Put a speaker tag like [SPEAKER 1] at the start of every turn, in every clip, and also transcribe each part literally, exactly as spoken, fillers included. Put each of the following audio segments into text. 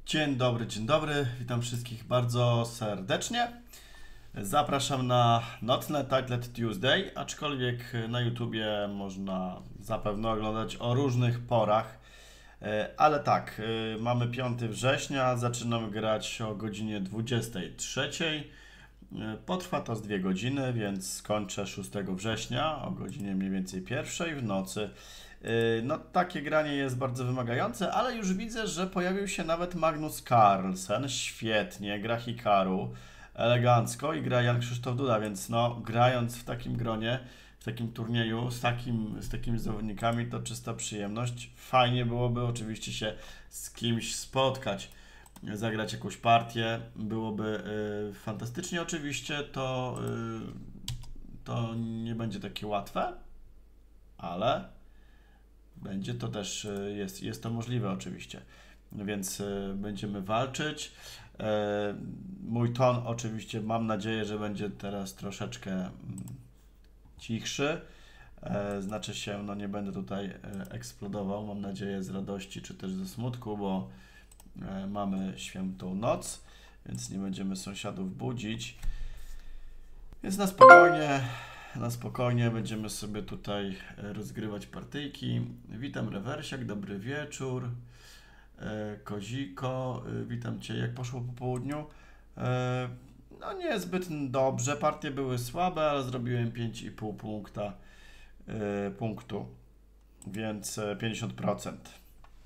[SPEAKER 1] Dzień dobry, dzień dobry. Witam wszystkich bardzo serdecznie. Zapraszam na nocne Titlet Tuesday, aczkolwiek na YouTubie można zapewne oglądać o różnych porach. Ale tak, mamy piątego września, zaczynamy grać o godzinie dwudziestej trzeciej. Potrwa to z dwie godziny, więc skończę szóstego września o godzinie mniej więcej pierwszej w nocy. No, takie granie jest bardzo wymagające, ale już widzę, że pojawił się nawet Magnus Carlsen. Świetnie, gra Hikaru elegancko i gra Jan Krzysztof Duda, więc no, grając w takim gronie, w takim turnieju z, takim, z takimi zawodnikami, to czysta przyjemność. Fajnie byłoby oczywiście się z kimś spotkać, zagrać jakąś partię, byłoby y, fantastycznie. Oczywiście to, y, to nie będzie takie łatwe, ale będzie to też, y, jest, jest to możliwe oczywiście, więc y, będziemy walczyć. Y, mój ton oczywiście mam nadzieję, że będzie teraz troszeczkę y, cichszy. Y, znaczy się, no nie będę tutaj y, eksplodował, mam nadzieję z radości czy też ze smutku, bo mamy świętą noc, więc nie będziemy sąsiadów budzić. Więc na spokojnie, na spokojnie będziemy sobie tutaj rozgrywać partyjki. Witam Rewersiak, dobry wieczór. Koziko, witam Cię. Jak poszło po południu? No niezbyt dobrze, partie były słabe, ale zrobiłem pięć i pół punkta, punktu, więc pięćdziesiąt procent.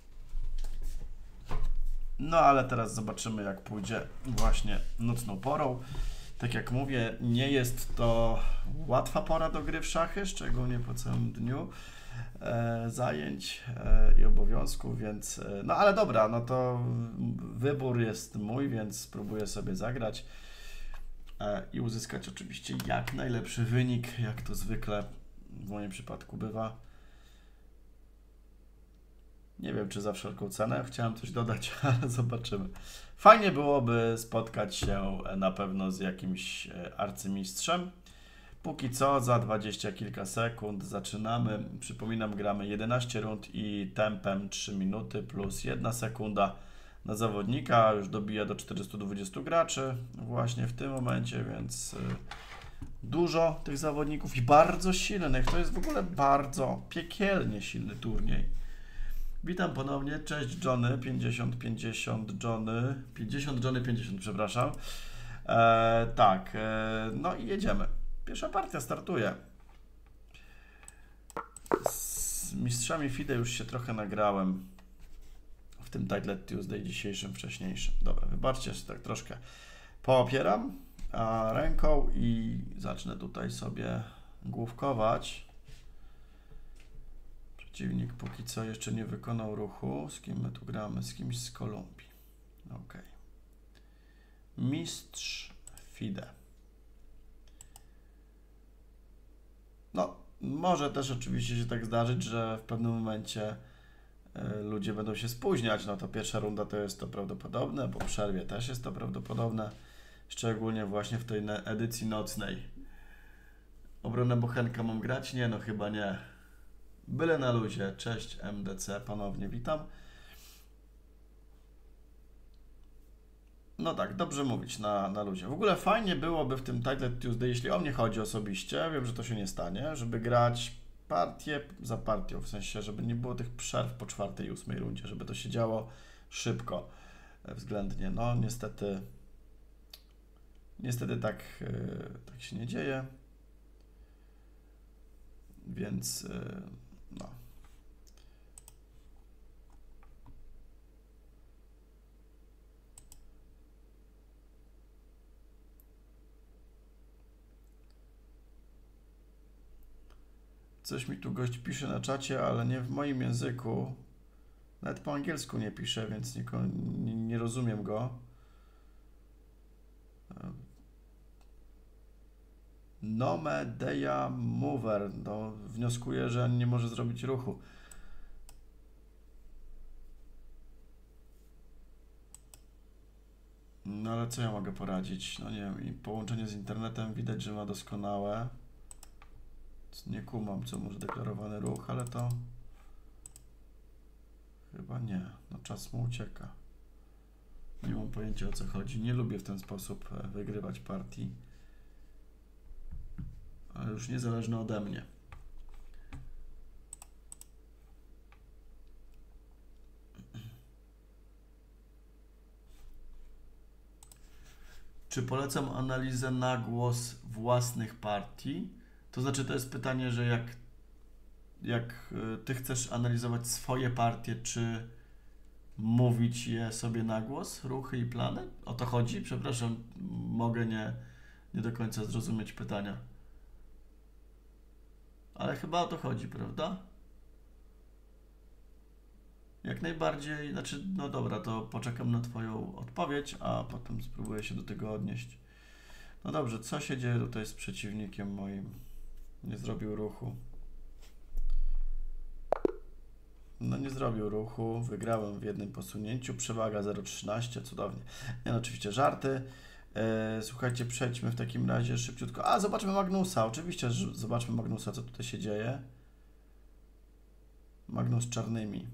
[SPEAKER 1] No ale teraz zobaczymy, jak pójdzie właśnie nocną porą. Tak jak mówię, nie jest to łatwa pora do gry w szachy, szczególnie po całym dniu e, zajęć e, i obowiązków, więc e, no ale dobra, no to wybór jest mój, więc spróbuję sobie zagrać e, i uzyskać oczywiście jak najlepszy wynik, jak to zwykle w moim przypadku bywa. Nie wiem, czy za wszelką cenę. Chciałem coś dodać, ale zobaczymy. Fajnie byłoby spotkać się na pewno z jakimś arcymistrzem. Póki co za dwadzieścia kilka sekund zaczynamy. Przypominam, gramy jedenaście rund i tempem trzy minuty plus jedna sekunda na zawodnika. Już dobija do czterystu dwudziestu graczy właśnie w tym momencie, więc dużo tych zawodników i bardzo silnych. To jest w ogóle bardzo piekielnie silny turniej. Witam ponownie, cześć Johnny, pięćdziesiąt pięćdziesiąt Johnny, pięćdziesiąt Johnny pięćdziesiąt, przepraszam. E, tak, e, no i jedziemy. Pierwsza partia startuje. Z mistrzami FIDE już się trochę nagrałem w tym Titlet Tuesday dzisiejszym, wcześniejszym. Dobra, wybaczcie, że tak troszkę poopieram a ręką i zacznę tutaj sobie główkować. Przeciwnik póki co jeszcze nie wykonał ruchu. Z kim my tu gramy? Z kimś z Kolumbii. Ok. Mistrz FIDE. No, może też oczywiście się tak zdarzyć, że w pewnym momencie y, ludzie będą się spóźniać. No to pierwsza runda to jest to prawdopodobne, po przerwie też jest to prawdopodobne. Szczególnie właśnie w tej edycji nocnej. Obronę bochenka mam grać? Nie, no chyba nie. Byle na luzie. Cześć M D C, ponownie witam. No tak, dobrze mówić na, na luzie. W ogóle fajnie byłoby w tym Titlet Tuesday, jeśli o mnie chodzi osobiście, wiem, że to się nie stanie, żeby grać partię za partią, w sensie, żeby nie było tych przerw po czwartej i ósmej rundzie, żeby to się działo szybko, względnie. No niestety, niestety tak, yy, tak się nie dzieje, więc yy, no. Coś mi tu gość pisze na czacie, ale nie w moim języku. Nawet po angielsku nie pisze, więc nie, nie, nie rozumiem go. Nome Deja Mover. No, wnioskuję, że nie może zrobić ruchu. No ale co ja mogę poradzić? No nie wiem, i połączenie z internetem widać, że ma doskonałe. Nie kumam, co może deklarowany ruch, ale to chyba nie. No czas mu ucieka. Nie mam pojęcia, o co chodzi. Nie lubię w ten sposób wygrywać partii. Ale już niezależne ode mnie. Czy polecam analizę na głos własnych partii? To znaczy, to jest pytanie, że jak, jak ty chcesz analizować swoje partie, czy mówić je sobie na głos, ruchy i plany? O to chodzi? Przepraszam, mogę nie, nie do końca zrozumieć pytania. Ale chyba o to chodzi, prawda? Jak najbardziej, znaczy, no dobra, to poczekam na Twoją odpowiedź, a potem spróbuję się do tego odnieść. No dobrze, co się dzieje tutaj z przeciwnikiem moim? Nie zrobił ruchu. No nie zrobił ruchu, wygrałem w jednym posunięciu, przewaga zero przecinek trzynaście, cudownie. Nie, no oczywiście żarty. E, słuchajcie, przejdźmy w takim razie szybciutko. A, zobaczmy Magnusa, oczywiście, że zobaczmy Magnusa, co tutaj się dzieje. Magnus z czarnymi.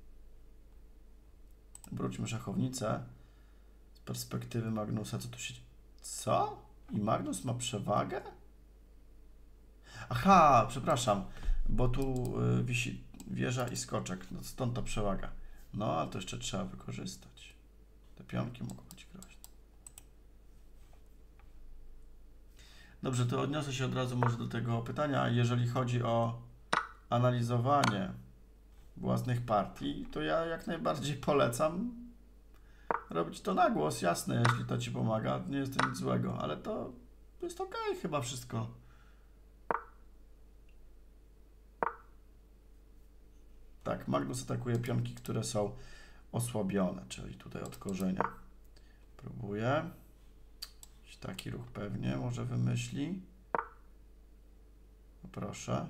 [SPEAKER 1] Wróćmy szachownicę. Z perspektywy Magnusa, co tu się dzieje? Co? I Magnus ma przewagę? Aha, przepraszam, bo tu y, wisi wieża i skoczek, no stąd ta przewaga. No, ale to jeszcze trzeba wykorzystać. Te pionki mogą być groźne. Dobrze, to odniosę się od razu może do tego pytania. Jeżeli chodzi o analizowanie własnych partii, to ja jak najbardziej polecam robić to na głos, jasne, jeśli to Ci pomaga, nie jest to nic złego, ale to jest ok, chyba wszystko. Tak, Magnus atakuje pionki, które są osłabione, czyli tutaj od korzenia. Próbuję. Taki ruch pewnie może wymyśli. No proszę.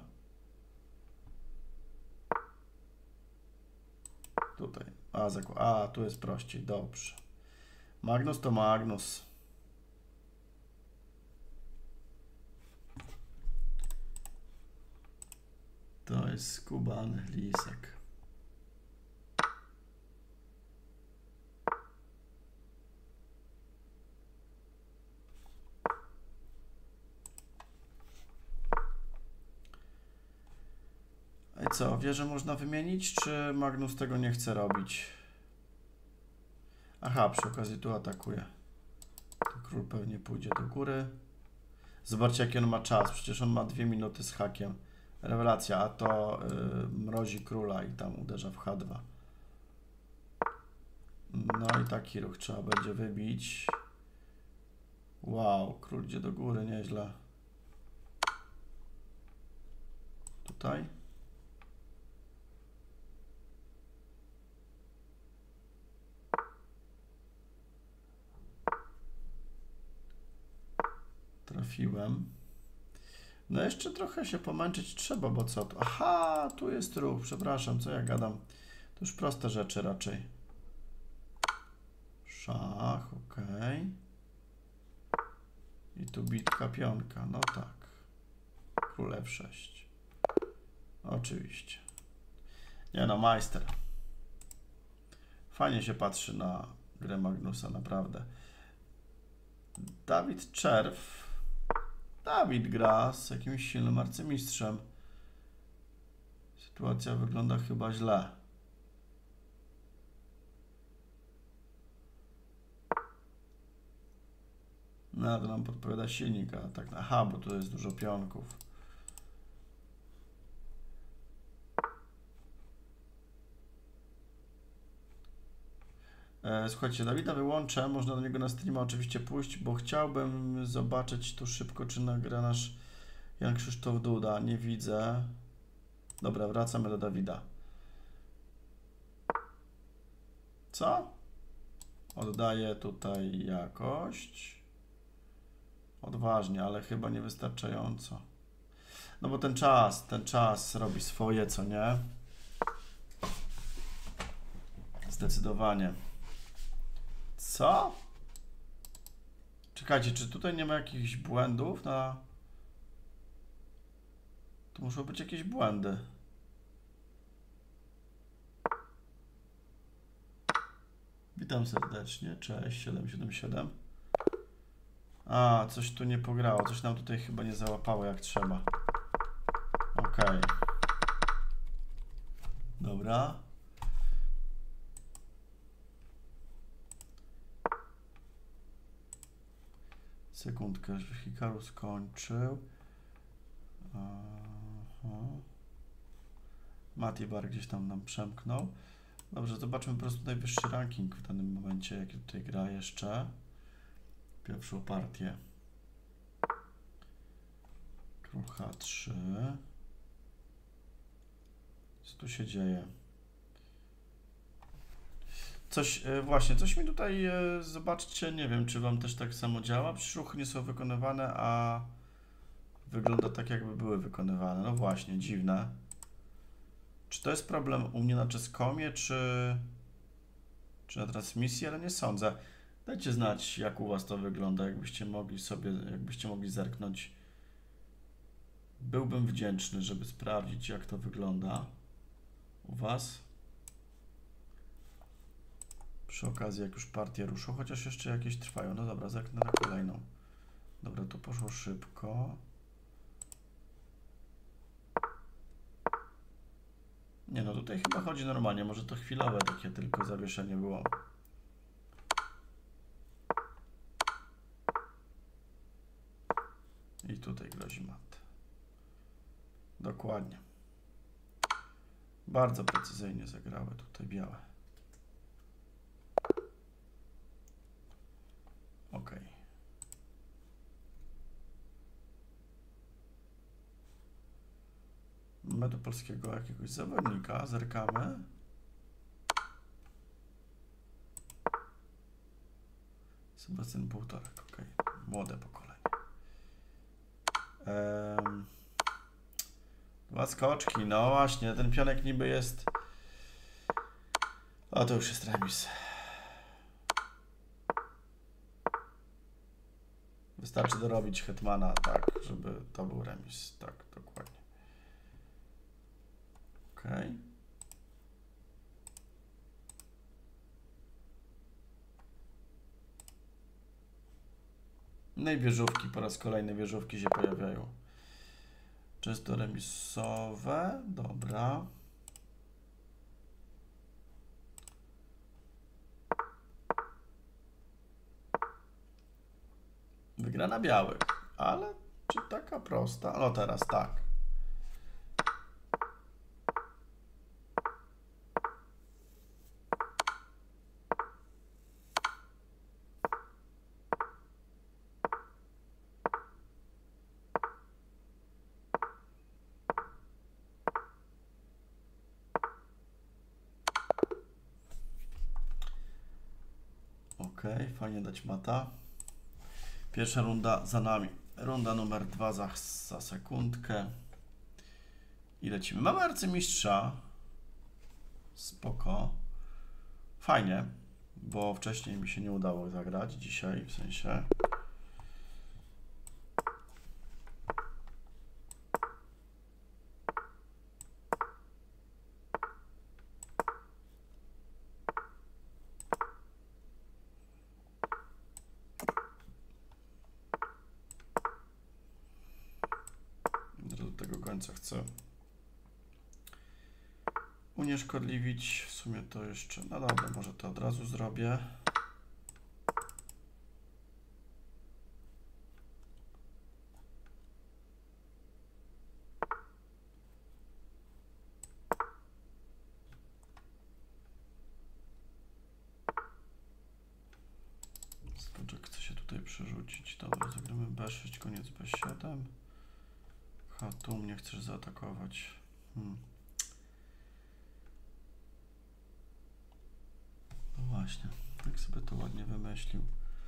[SPEAKER 1] Tutaj. A, zakład. A, tu jest prościej. Dobrze. Magnus to Magnus. To jest skubany lisek. I co, wieżę można wymienić, czy Magnus tego nie chce robić? Aha, przy okazji tu atakuje. To król pewnie pójdzie do góry. Zobaczcie, jaki on ma czas. Przecież on ma dwie minuty z hakiem. Rewelacja, a to yy, mrozi króla i tam uderza w H dwa. No i taki ruch trzeba będzie wybić. Wow, król idzie do góry, nieźle. Tutaj. Trafiłem. No jeszcze trochę się pomęczyć trzeba, bo co to? Aha, tu jest ruch, przepraszam, co ja gadam. To już proste rzeczy raczej. Szach, ok. I tu bitka pionka, no tak. Król F sześć. Oczywiście. Nie no, majster. Fajnie się patrzy na grę Magnusa, naprawdę. Dawid Czerw. Dawid gra z jakimś silnym arcymistrzem. Sytuacja wygląda chyba źle. No to nam podpowiada silnik, a tak, aha, bo tu jest dużo pionków. E, słuchajcie, Dawida wyłączę, można do niego na streama oczywiście pójść, bo chciałbym zobaczyć tu szybko, czy nagra nasz Jan Krzysztof Duda. Nie widzę. Dobra, wracamy do Dawida. Co? Oddaję tutaj jakość. Odważnie, ale chyba niewystarczająco. No bo ten czas, ten czas robi swoje, co nie? Zdecydowanie. Co? Czekajcie, czy tutaj nie ma jakichś błędów na... Tu muszą być jakieś Witam serdecznie, cześć, siedem siedem siedem. A, coś tu nie pograło, coś nam tutaj chyba nie załapało jak trzeba. Okej. Okay. Dobra. Sekundkę, że Hikaru skończył. Aha. Matibar gdzieś tam nam przemknął. Dobrze, zobaczmy po prostu najwyższy ranking w danym momencie, jaki tutaj gra jeszcze. Pierwszą partię. Król H trzy. Co tu się dzieje? Coś, właśnie, coś mi tutaj, zobaczcie, nie wiem, czy wam też tak samo działa. Przecież ruchy nie są wykonywane, a wygląda tak, jakby były wykonywane. No właśnie, dziwne. Czy to jest problem u mnie na Chess.comie, czy, czy na transmisji, ale nie sądzę. Dajcie znać, jak u was to wygląda, jakbyście mogli sobie, jakbyście mogli zerknąć. Byłbym wdzięczny, żeby sprawdzić, jak to wygląda u was. Przy okazji, jak już partie ruszą, chociaż jeszcze jakieś trwają. No dobra, zerknę na kolejną. Dobra, to poszło szybko. Nie no, tutaj chyba chodzi normalnie. Może to chwilowe takie tylko zawieszenie było. I tutaj grozi mat. Dokładnie. Bardzo precyzyjnie zagrały tutaj białe. Ok. Mamy do polskiego jakiegoś zawodnika. Zerkamy. Sebastian Półtorek. Ok. Młode pokolenie. Um, dwa skoczki. No właśnie, ten pionek niby jest... O, to już jest remis. Wystarczy dorobić hetmana, tak, żeby to był remis. Tak, dokładnie. Okej. Okay. No i wieżówki, po raz kolejny wieżówki się pojawiają. Często remisowe, dobra. Wygrana białych, ale czy taka prosta? No teraz tak. Ok, fajnie dać mata. Pierwsza runda za nami. Runda numer dwa za, za sekundkę. I lecimy. Mamy arcymistrza. Spoko. Fajnie, bo wcześniej mi się nie udało zagrać. Dzisiaj w sensie. Do tego końca chcę unieszkodliwić. W sumie to jeszcze... No dobra, może to od razu zrobię. Skoczek chce się tutaj przerzucić. Dobra, zagramy B sześć, koniec B siedem. Ha, tu mnie chcesz zaatakować. Hmm. No właśnie, jak sobie to ładnie wymyślił.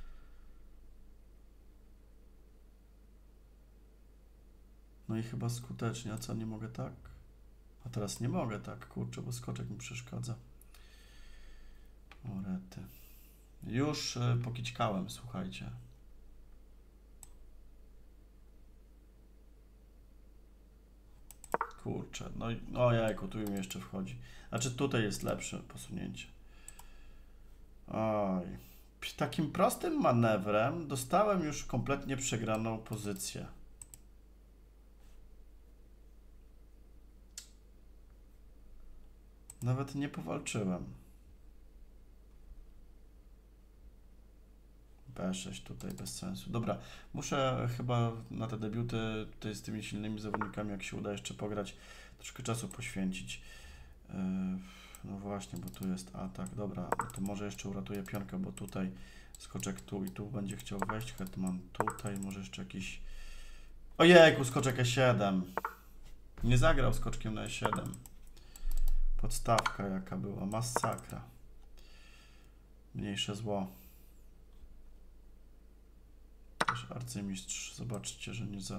[SPEAKER 1] No i chyba skutecznie. A co, nie mogę tak? A teraz nie mogę tak, kurczę, bo skoczek mi przeszkadza. O rety. Już y, pokićkałem, słuchajcie. Kurczę, no i o jajku, tu mi jeszcze wchodzi. Znaczy tutaj jest lepsze posunięcie. Oj. Takim prostym manewrem dostałem już kompletnie przegraną pozycję. Nawet nie powalczyłem. B sześć tutaj bez sensu. Dobra, muszę chyba na te debiuty tutaj z tymi silnymi zawodnikami, jak się uda jeszcze pograć, troszkę czasu poświęcić. Yy, no właśnie, bo tu jest atak. Dobra, no to może jeszcze uratuję pionkę, bo tutaj skoczek tu i tu będzie chciał wejść. Hetman tutaj, może jeszcze jakiś... Ojejku, skoczek E siedem. Nie zagrał skoczkiem na E siedem. Podstawka jaka była, masakra. Mniejsze zło. Też arcymistrz, zobaczcie, że nie za...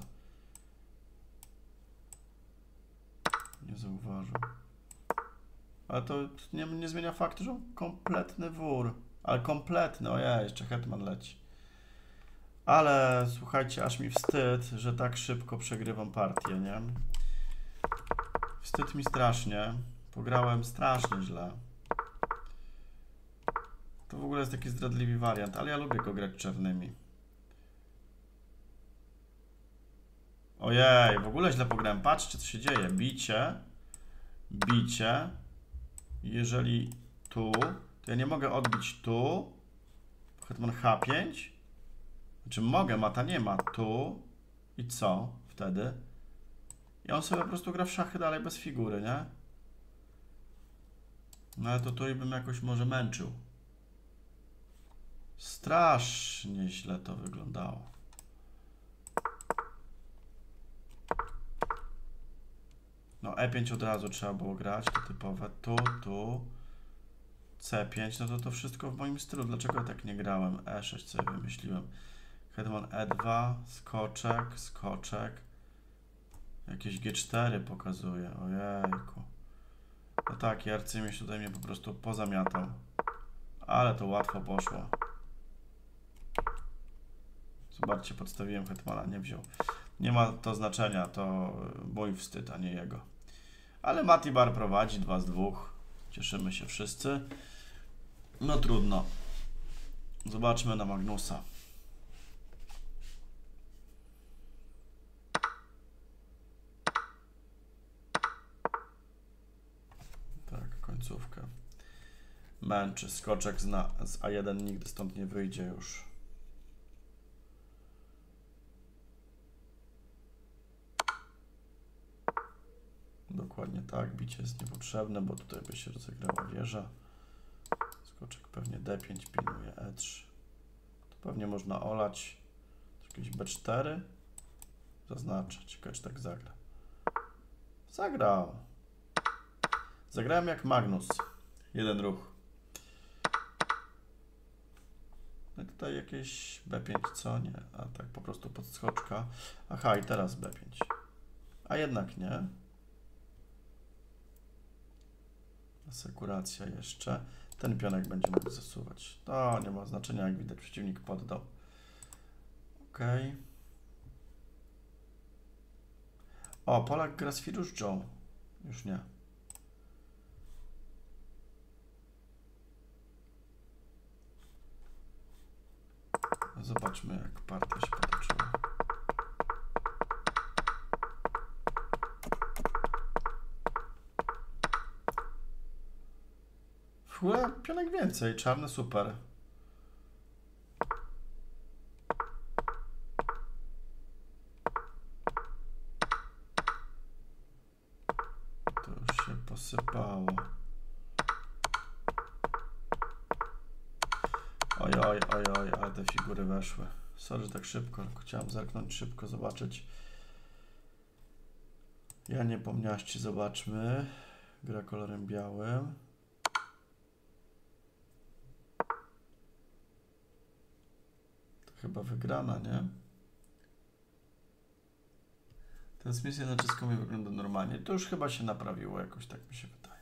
[SPEAKER 1] nie zauważył. Ale to nie, nie zmienia faktu, że on kompletny wór. Ale kompletny, ojej, jeszcze hetman leci. Ale słuchajcie, aż mi wstyd, że tak szybko przegrywam partię, nie? Wstyd mi strasznie. Pograłem strasznie źle. To w ogóle jest taki zdradliwy wariant, ale ja lubię go grać czarnymi. Ojej, w ogóle źle pograłem. Patrzcie, co się dzieje. Bicie. Bicie. Jeżeli tu, to ja nie mogę odbić tu. Hetman H pięć. Znaczy mogę, mata nie ma. Tu. I co wtedy? I on sobie po prostu gra w szachy dalej bez figury, nie? No ale to tu i bym jakoś może męczył. Strasznie źle to wyglądało. No E pięć od razu trzeba było grać, to typowe. Tu, tu. C pięć, no to to wszystko w moim stylu. Dlaczego ja tak nie grałem? E sześć sobie wymyśliłem. Hetman E dwa, skoczek, skoczek. Jakieś G cztery pokazuje. Ojejku. No tak, i arcymistrz tutaj mnie po prostu pozamiatał. Ale to łatwo poszło. Zobaczcie, podstawiłem hetmana, nie wziął. Nie ma to znaczenia, to mój wstyd, a nie jego. Ale Mati Bar prowadzi dwa z dwóch. Cieszymy się wszyscy. No trudno. Zobaczmy na Magnusa. Tak, końcówkę. Męczy. Skoczek z, na, z A jeden nigdy stąd nie wyjdzie już. Dokładnie tak. Bicie jest niepotrzebne, bo tutaj by się rozegrała wieża. Skoczek pewnie D pięć pilnuje E trzy. To pewnie można olać. Jakieś B cztery. Zaznaczę. Ciekawe, czy tak zagra. Zagrał. Zagrałem jak Magnus. Jeden ruch. No i tutaj jakieś B pięć, co? Nie. A tak po prostu podskoczka. Aha, i teraz B pięć. A jednak nie. Asekuracja jeszcze. Ten pionek będzie mógł zasuwać. To nie ma znaczenia, jak widać, przeciwnik poddał. Ok. O, Polak gra z Firuszczą. Już nie. Zobaczmy, jak partia się potoczyła. W ogóle pionek więcej, czarny super. To już się posypało. Oj, oj, oj, oj, ale te figury weszły. Sorry, że tak szybko, chciałem zerknąć szybko, zobaczyć. Ja nie pomniaści, zobaczmy. Gra kolorem białym. To chyba wygrana, nie? Transmisja na czeską wygląda normalnie. To już chyba się naprawiło jakoś, tak mi się wydaje.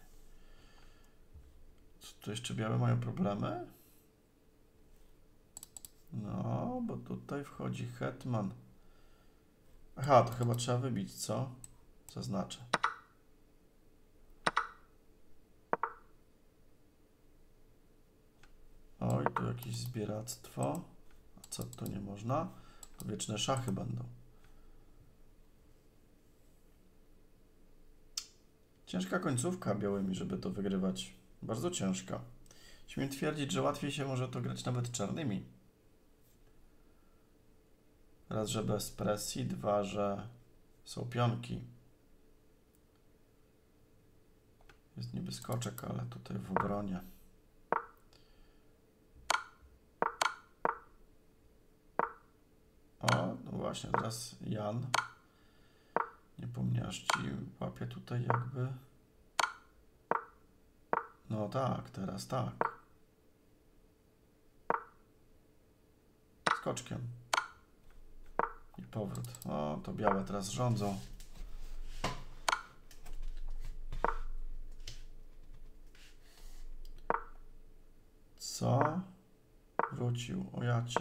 [SPEAKER 1] Co tu jeszcze białe mają problemy? No, bo tutaj wchodzi hetman. Aha, to chyba trzeba wybić, co? Zaznaczę. tu jakieś zbieractwo. A co to nie można? To wieczne szachy będą. Ciężka końcówka białymi, żeby to wygrywać. Bardzo ciężka. Śmiem twierdzić, że łatwiej się może to grać nawet czarnymi. Raz, że bez presji, dwa, że są pionki. Jest niby skoczek, ale tutaj w obronie. O, no właśnie, teraz Jan. Niepomniaszci łapie tutaj jakby. No tak, teraz tak. Skoczkiem. I powrót. O, to białe teraz rządzą. Co? Wrócił. O jacie.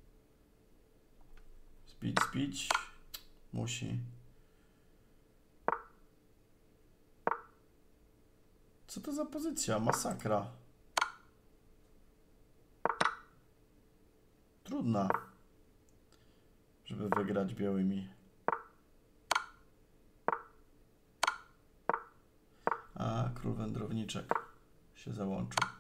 [SPEAKER 1] Spić, spić. Musi. Co to za pozycja? Masakra. Trudna. Żeby wygrać białymi. A, król wędrowniczek się załączył.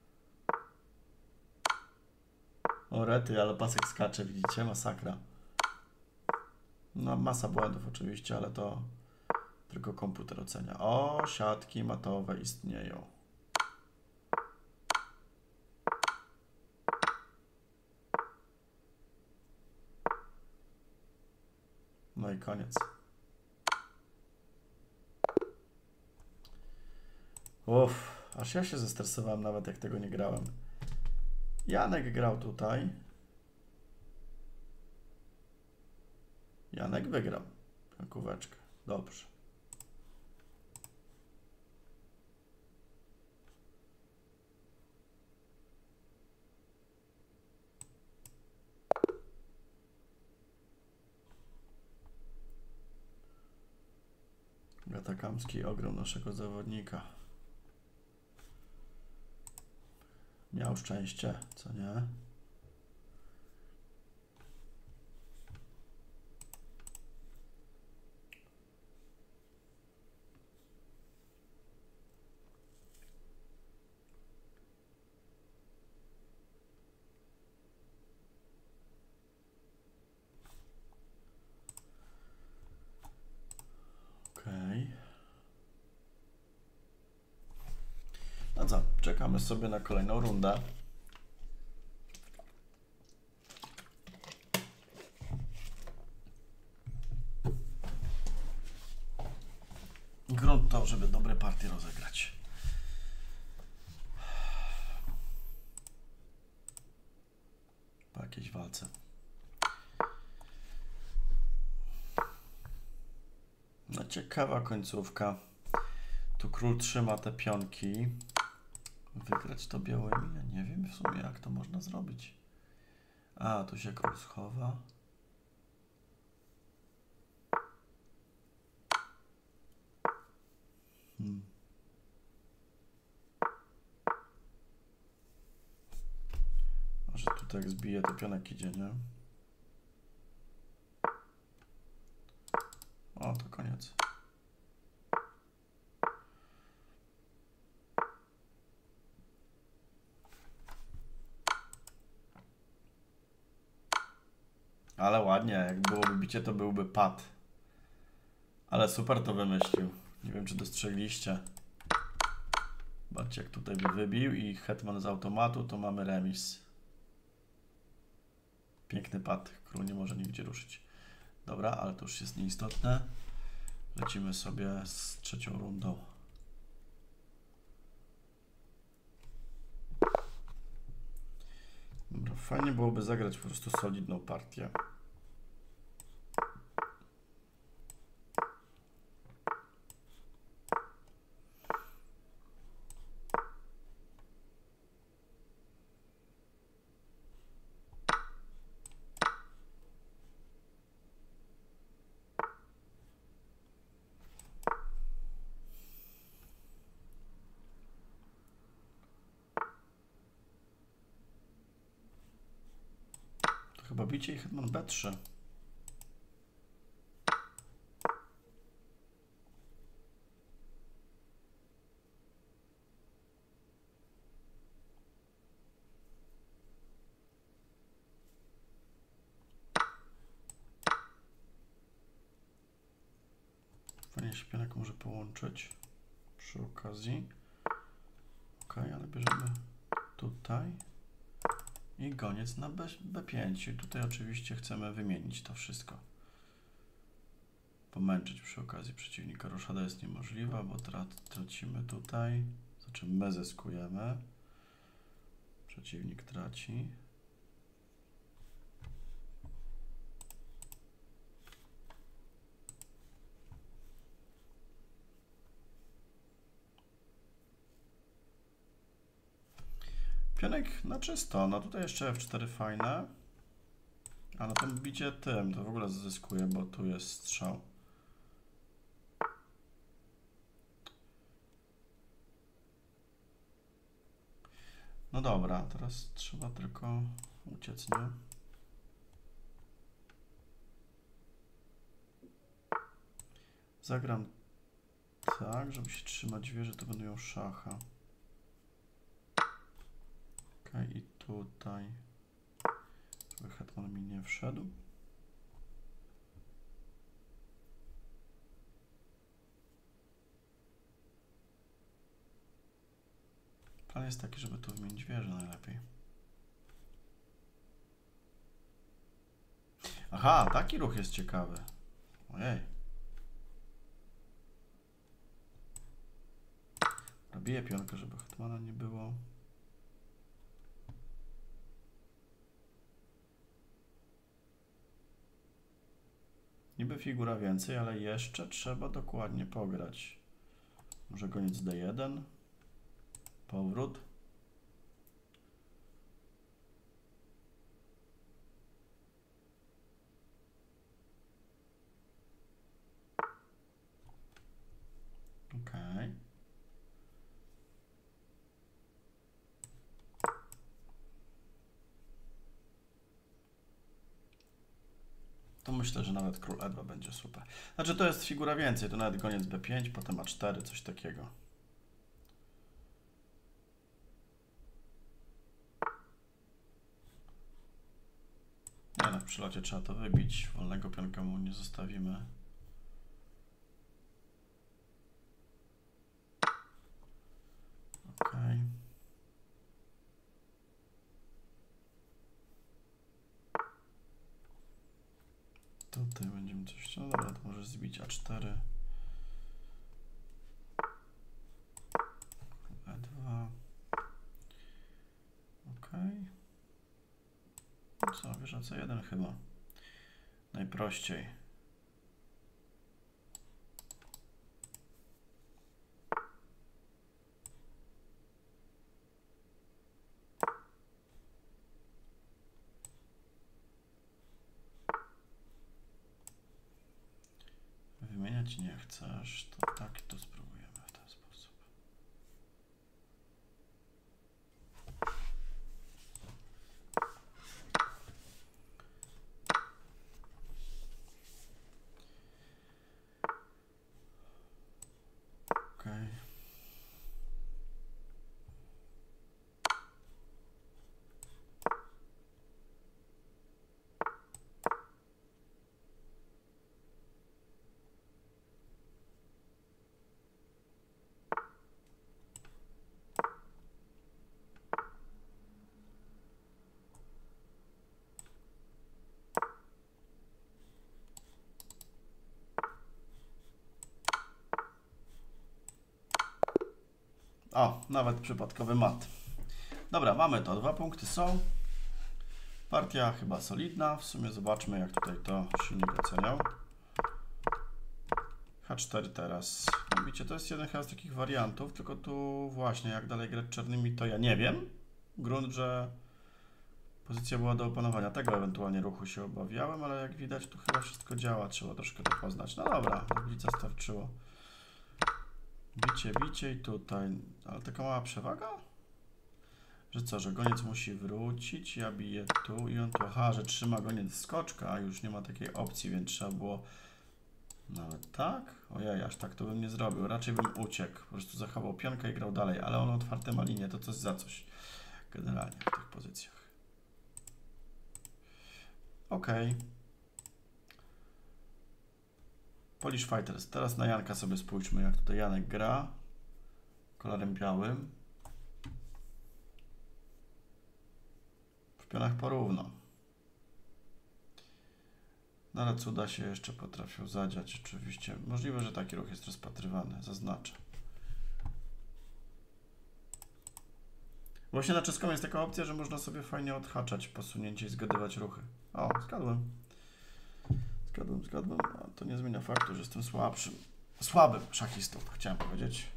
[SPEAKER 1] O rety, ale pasek skacze, widzicie? Masakra. No, masa błędów oczywiście, ale to tylko komputer ocenia. O, siatki matowe istnieją. No i koniec. Uff, aż ja się zestresowałem nawet jak tego nie grałem. Janek grał tutaj. Janek wygrał kółeczkę. Dobrze. Gatakamski ogrom naszego zawodnika. Miał szczęście, co nie? Okej. No co, czekamy sobie na kolejną rundę. Grunt to, żeby dobre partie rozegrać. Po jakiejś walce. No ciekawa końcówka. Tu król trzyma te pionki. Wygrać to białymi? Ja nie wiem w sumie jak to można zrobić. A, tu się król schowa. Hmm. Może tutaj jak zbije, to pionek idzie, nie? O, to koniec. Ale ładnie, jak byłoby bicie, to byłby pad. Ale super to wymyślił. Nie wiem, czy dostrzegliście. Zobaczcie, jak tutaj by wybił i hetman z automatu, to mamy remis. Piękny pad. Król nie może nigdzie ruszyć. Dobra, ale to już jest nieistotne. Lecimy sobie z trzecią rundą. Dobra, fajnie byłoby zagrać po prostu solidną partię. Chyba bicie i hetman B trzy. Fajnie się pionek może połączyć przy okazji. Ok, ale bierzemy tutaj i goniec na B pięć. I tutaj oczywiście chcemy wymienić to wszystko. Pomęczyć przy okazji przeciwnika. Roszada jest niemożliwa, bo tracimy tutaj. Znaczy my zyskujemy. Przeciwnik traci. Pionek na czysto. No tutaj jeszcze F cztery fajne. A na tym bicie tym to w ogóle zyskuje, bo tu jest strzał. No dobra, teraz trzeba tylko uciec, nie? Zagram tak, żeby się trzymać wieży, to będą ją szacha. Ok, i tutaj, żeby hetman mi nie wszedł. Plan jest taki, żeby tu wymienić wieżę najlepiej. Aha, taki ruch jest ciekawy. Ojej. Robię pionkę, żeby hetmana nie było. Niby figura więcej, ale jeszcze trzeba dokładnie pograć. Może goniec D jeden. Powrót. Okej. To myślę, że nawet król E dwa będzie super. Znaczy to jest figura więcej, to nawet goniec B pięć, potem A cztery, coś takiego. Nie no, w przylocie trzeba to wybić. Wolnego pionka mu nie zostawimy. Ok. Tutaj będziemy coś... No dobra, to możesz zbić A cztery. E dwa. Ok. Co, wiesz, C jeden chyba. Najprościej. Wymieniać nie chcesz, to tak to spróbujemy w ten sposób. Okej. O, nawet przypadkowy mat. Dobra, mamy to. Dwa punkty są. Partia chyba solidna. W sumie zobaczmy, jak tutaj to silnik oceniał. H cztery teraz. No, widzicie, to jest jeden chyba z takich wariantów, tylko tu właśnie, jak dalej grać czarnymi, to ja nie wiem. Grunt, że pozycja była do opanowania. Tego ewentualnie ruchu się obawiałem, ale jak widać, tu chyba wszystko działa. Trzeba troszkę to poznać. No dobra, tablica starczyło. Bicie, bicie i tutaj. Ale taka mała przewaga? Że co, że goniec musi wrócić, ja biję tu i on tu. Aha, że trzyma goniec skoczka, a już nie ma takiej opcji, więc trzeba było nawet tak? Ojej, aż tak to bym nie zrobił. Raczej bym uciekł. Po prostu zachował pionkę i grał dalej, ale on otwarte ma linię, to coś za coś. Generalnie w tych pozycjach. Ok. Polish Fighters. Teraz na Janka sobie spójrzmy, jak tutaj Janek gra. Kolorem białym. W pionach porówno. No ale cuda się jeszcze potrafią zadziać. Oczywiście możliwe, że taki ruch jest rozpatrywany. Zaznaczę. Właśnie na czeską jest taka opcja, że można sobie fajnie odhaczać posunięcie i zgadywać ruchy. O, zgadłem. Zgadłem, zgadłem. A to nie zmienia faktu, że jestem słabszym. Słabym szachistą, chciałem powiedzieć.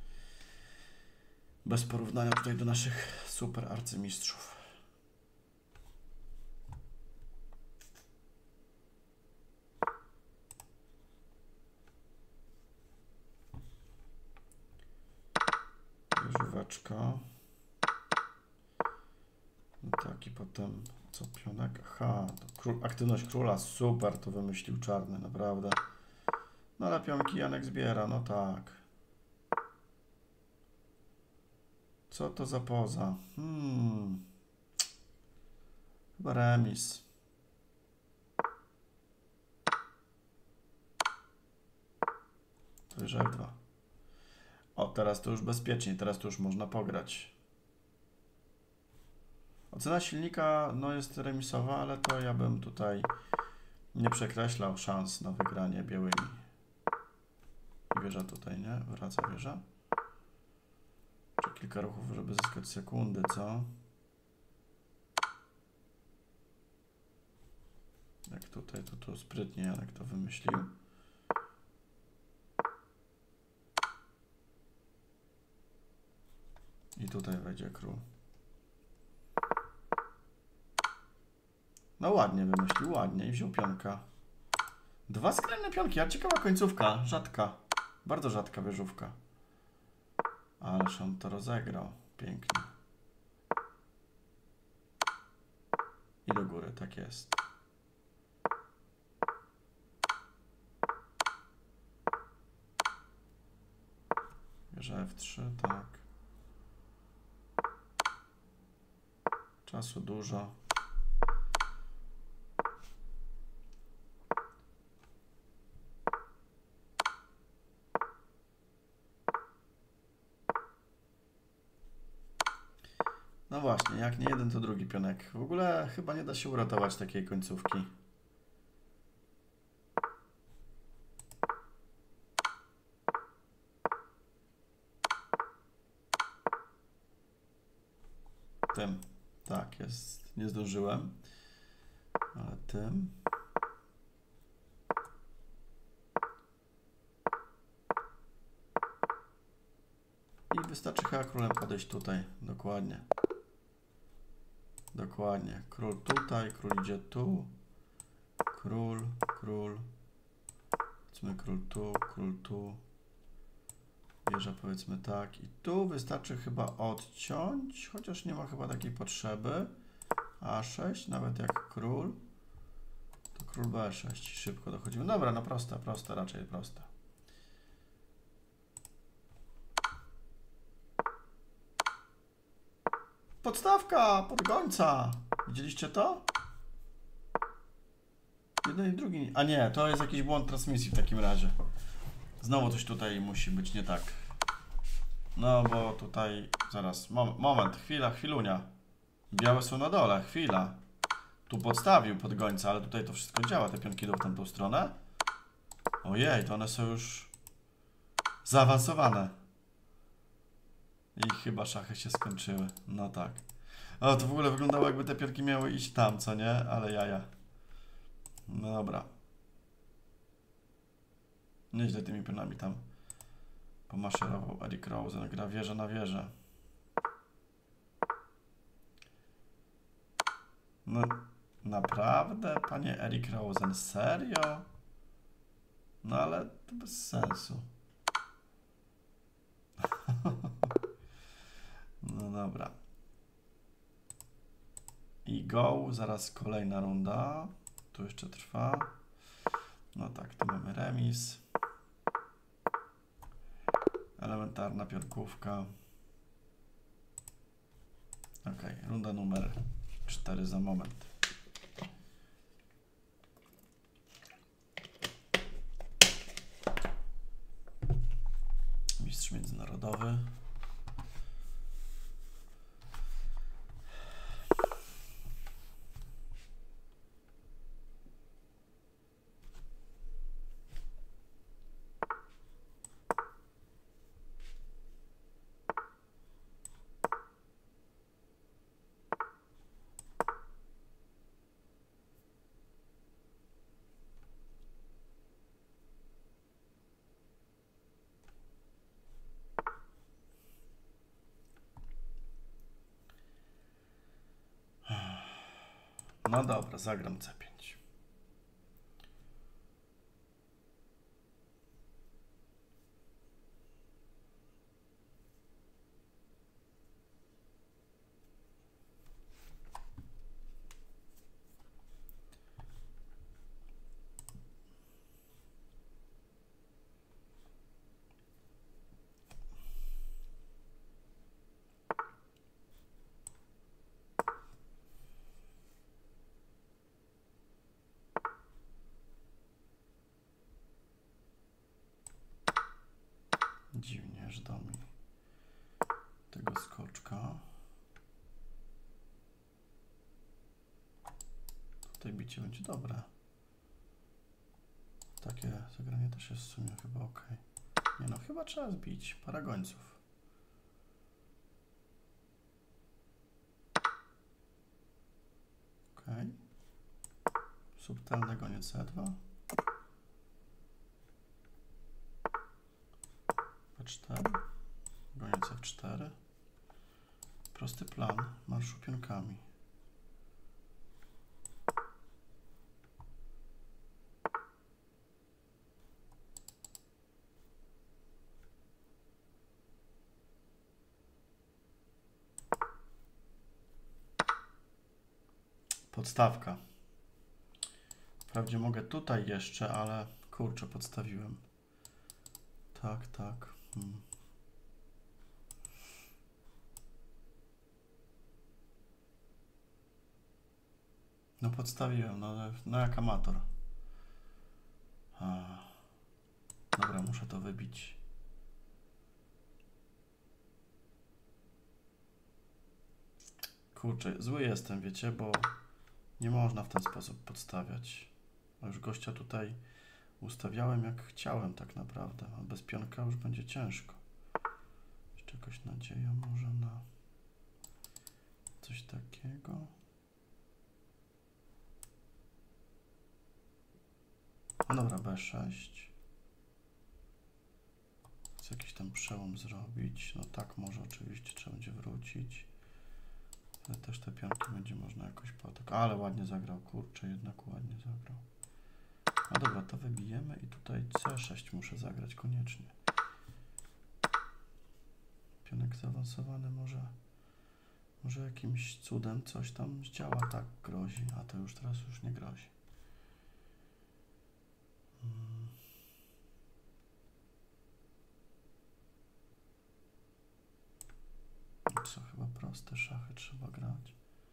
[SPEAKER 1] Bez porównania tutaj do naszych super arcymistrzów. Wieżóweczka. No tak, i potem co pionek? Aha, to król, aktywność króla, super, to wymyślił czarny, naprawdę. No ale pionki Janek zbiera, no tak. Co to za poza? Hmm. Chyba remis. To już F dwa. O, teraz to już bezpiecznie, teraz to już można pograć. Ocena silnika no jest remisowa, ale to ja bym tutaj nie przekreślał szans na wygranie białymi. Wieża tutaj, nie? Wraca wieża. Czy kilka ruchów, żeby zyskać sekundy, co? Jak tutaj, to tu sprytnie Janek to wymyślił. I tutaj wejdzie król. No ładnie wymyślił, ładnie i wziął pionka. Dwa skrajne pionki, a ciekawa końcówka, rzadka. Bardzo rzadka wieżówka. Ależ on to rozegrał. Pięknie. I do góry, tak jest. Wieża F trzy, tak. Czasu dużo. No właśnie, jak nie jeden, to drugi pionek. W ogóle chyba nie da się uratować takiej końcówki. Tym. Tak, jest. Nie zdążyłem. Ale tym. I wystarczy chyba królem podejść tutaj. Dokładnie. Dokładnie. Król tutaj, król idzie tu. Król, król. Powiedzmy król tu, król tu. Wieża powiedzmy tak. I tu wystarczy chyba odciąć, chociaż nie ma chyba takiej potrzeby. A sześć, nawet jak król. To król B sześć. Szybko dochodzimy. Dobra, no proste, proste, raczej proste. Podstawka podgońca. Widzieliście to? Jeden i drugi. A nie, to jest jakiś błąd transmisji w takim razie. Znowu coś tutaj musi być nie tak. No bo tutaj, zaraz, mom moment, chwila, chwilunia. Białe są na dole, chwila. Tu podstawił podgońca, ale tutaj to wszystko działa, te pionki idą w tamtą stronę. Ojej, to one są już zaawansowane. I chyba szachy się skończyły. No tak. O, to w ogóle wyglądało, jakby te pionki miały iść tam, co nie? Ale jaja. No dobra. Nieźle tymi pionami tam pomaszerował Erik Rosen. Gra wieżę na wieżę. No naprawdę, panie Erik Rosen? Serio? No ale to bez sensu. No dobra. I go, zaraz kolejna runda. Tu jeszcze trwa. No tak, tu mamy remis. Elementarna pionkówka. Ok, runda numer cztery za moment. Mistrz międzynarodowy. No dobra, zagram C pięć. Dziwnie, że dał mi tego skoczka. Tutaj bicie będzie dobre. Takie zagranie też jest w sumie chyba ok. Nie no, chyba trzeba zbić parę gońców. Ok. Subtelny goniec E dwa. P cztery. Goniec F cztery. Prosty plan marszu pionkami. Podstawka. Wprawdzie mogę tutaj jeszcze, ale kurczę, podstawiłem. Tak, tak. Hmm. No podstawiłem, no, no jak amator. A. Dobra, muszę to wybić. Kurczę, zły jestem, wiecie, bo nie można w ten sposób podstawiać. A już gościa tutaj ustawiałem jak chciałem tak naprawdę, a bez pionka już będzie ciężko. Jeszcze jakaś nadzieja może na coś takiego. No dobra, B sześć. Chcę jakiś tam przełom zrobić. No tak, może oczywiście trzeba będzie wrócić. Ale też te pionki będzie można jakoś potok. Ale ładnie zagrał, kurczę, jednak ładnie zagrał. No dobra, to wybijemy i tutaj C sześć muszę zagrać koniecznie. Pionek zaawansowany może, może jakimś cudem coś tam zdziała, tak grozi, a to już teraz już nie grozi. Hmm. Co, chyba proste szachy trzeba grać.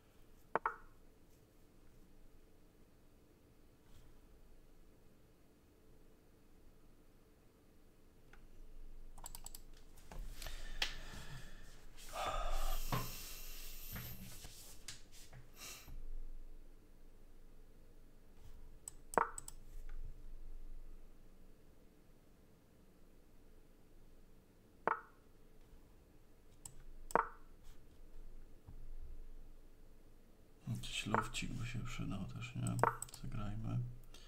[SPEAKER 1] Jakiś lufcik by się przydał też, nie? Zagrajmy.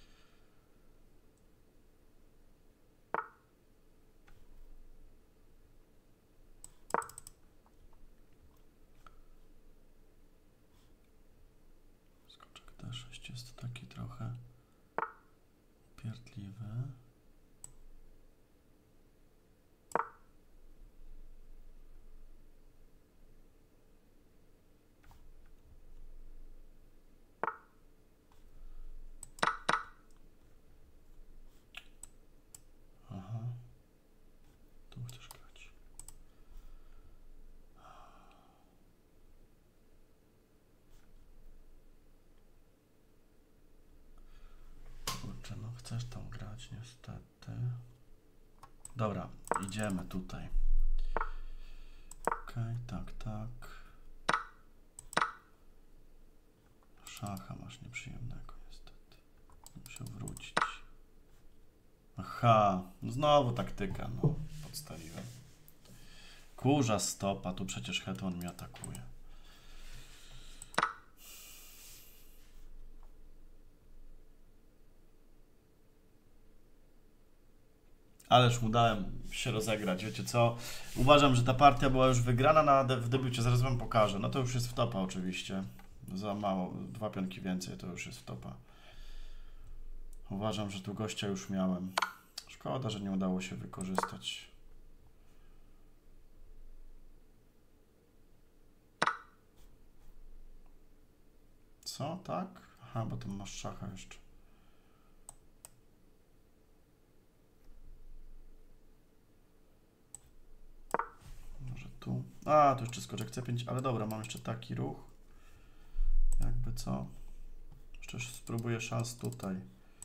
[SPEAKER 1] Skoczek D sześć jest taki trochę upierdliwy. chcesz tam grać niestety. Dobra, idziemy tutaj. Okej, okay, tak, tak. Szacha masz nieprzyjemnego niestety. Muszę wrócić. Aha, znowu taktyka, no. Podstawiłem. Kurza stopa, tu przecież hetman mnie atakuje. Ależ mu dałem się rozegrać, wiecie co? Uważam, że ta partia była już wygrana na de w debiucie, zaraz wam pokażę. No to już jest w topa oczywiście. Za mało, dwa pionki więcej to już jest w topa. Uważam, że tu gościa już miałem. Szkoda, że nie udało się wykorzystać. Co? Tak? Aha, bo tam masz szacha jeszcze. Może tu. A, tu jeszcze skoczek C pięć, ale dobra, mam jeszcze taki ruch. Jakby co? Jeszcze spróbuję szans tutaj.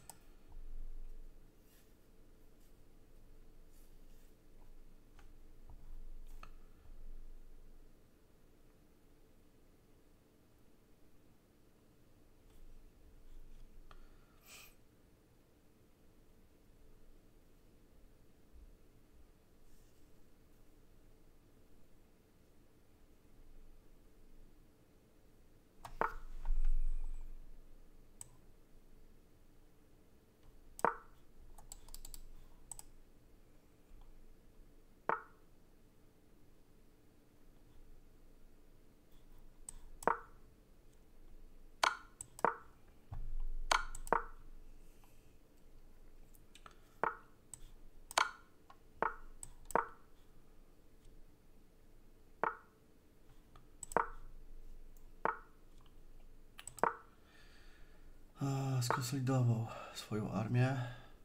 [SPEAKER 1] Skonsolidował swoją armię.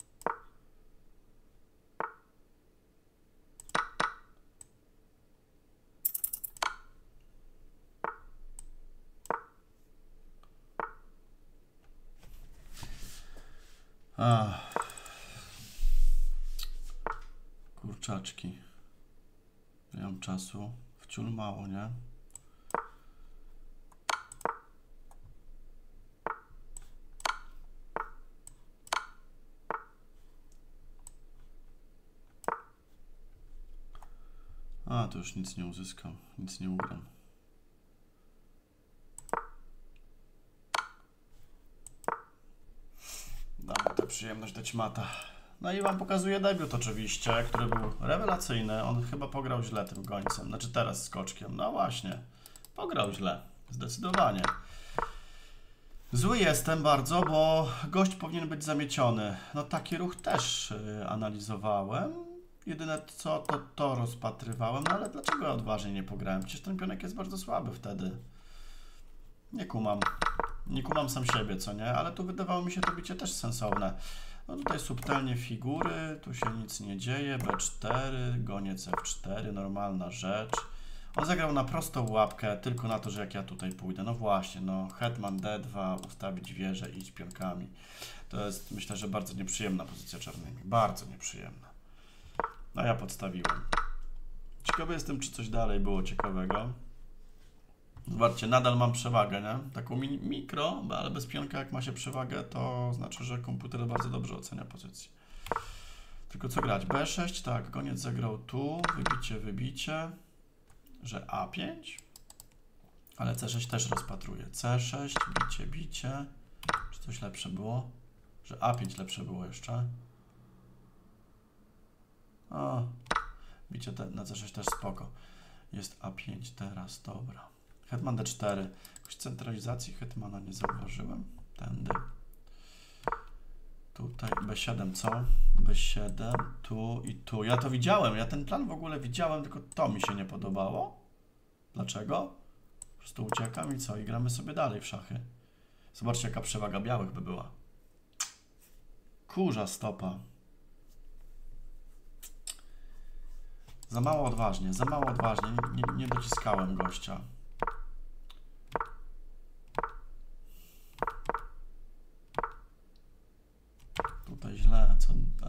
[SPEAKER 1] A. Kurczaczki. Nie mam czasu. Wciul mało, nie? A, to już nic nie uzyskam, nic nie ugram. Dam tę przyjemność dać mata. No i wam pokazuję debiut oczywiście, który był rewelacyjny. On chyba pograł źle tym gońcem, znaczy teraz skoczkiem. No właśnie, pograł źle, zdecydowanie. Zły jestem bardzo, bo gość powinien być zamieciony. No taki ruch też yy, analizowałem. Jedyne co, to to rozpatrywałem, no ale dlaczego ja odważnie nie pograłem? Przecież ten pionek jest bardzo słaby wtedy. Nie kumam. Nie kumam sam siebie, co nie? Ale tu wydawało mi się to bicie też sensowne. No tutaj subtelnie figury, tu się nic nie dzieje, B cztery, goniec F cztery, normalna rzecz. On zagrał na prostą łapkę, tylko na to, że jak ja tutaj pójdę. No właśnie, no hetman D dwa, ustawić wieżę, iść pionkami. To jest, myślę, że bardzo nieprzyjemna pozycja czarnymi. Bardzo nieprzyjemna. No ja podstawiłem. Ciekawy jestem, czy coś dalej było ciekawego. Zobaczcie, nadal mam przewagę, nie? Taką mi mikro, ale bez pionka jak ma się przewagę, to znaczy, że komputer bardzo dobrze ocenia pozycję. Tylko co grać? B sześć, tak, goniec zagrał tu, wybicie, wybicie, że A pięć, ale C sześć też rozpatruje. C sześć, bicie, bicie, czy coś lepsze było? Że A pięć lepsze było jeszcze. O, bicie te, na C sześć też spoko. Jest A pięć teraz, dobra. Hetman D cztery. Jakoś centralizacji hetmana nie zauważyłem. Tędy. Tutaj B siedem, co? B siedem, tu i tu. Ja to widziałem, ja ten plan w ogóle widziałem, tylko to mi się nie podobało. Dlaczego? Po prostu uciekam i co? I gramy sobie dalej w szachy. Zobaczcie, jaka przewaga białych by była. Kurza stopa. Za mało odważnie, za mało odważnie. Nie, nie, nie dociskałem gościa.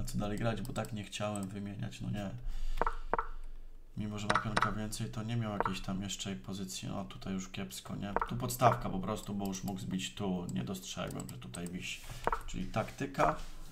[SPEAKER 1] co dalej grać, bo tak nie chciałem wymieniać, no nie. Mimo, że ma pionka więcej, to nie miał jakiejś tam jeszcze pozycji. No tutaj już kiepsko, nie? Tu podstawka po prostu, bo już mógł zbić tu. Nie dostrzegłem, że tutaj wisi. Czyli taktyka.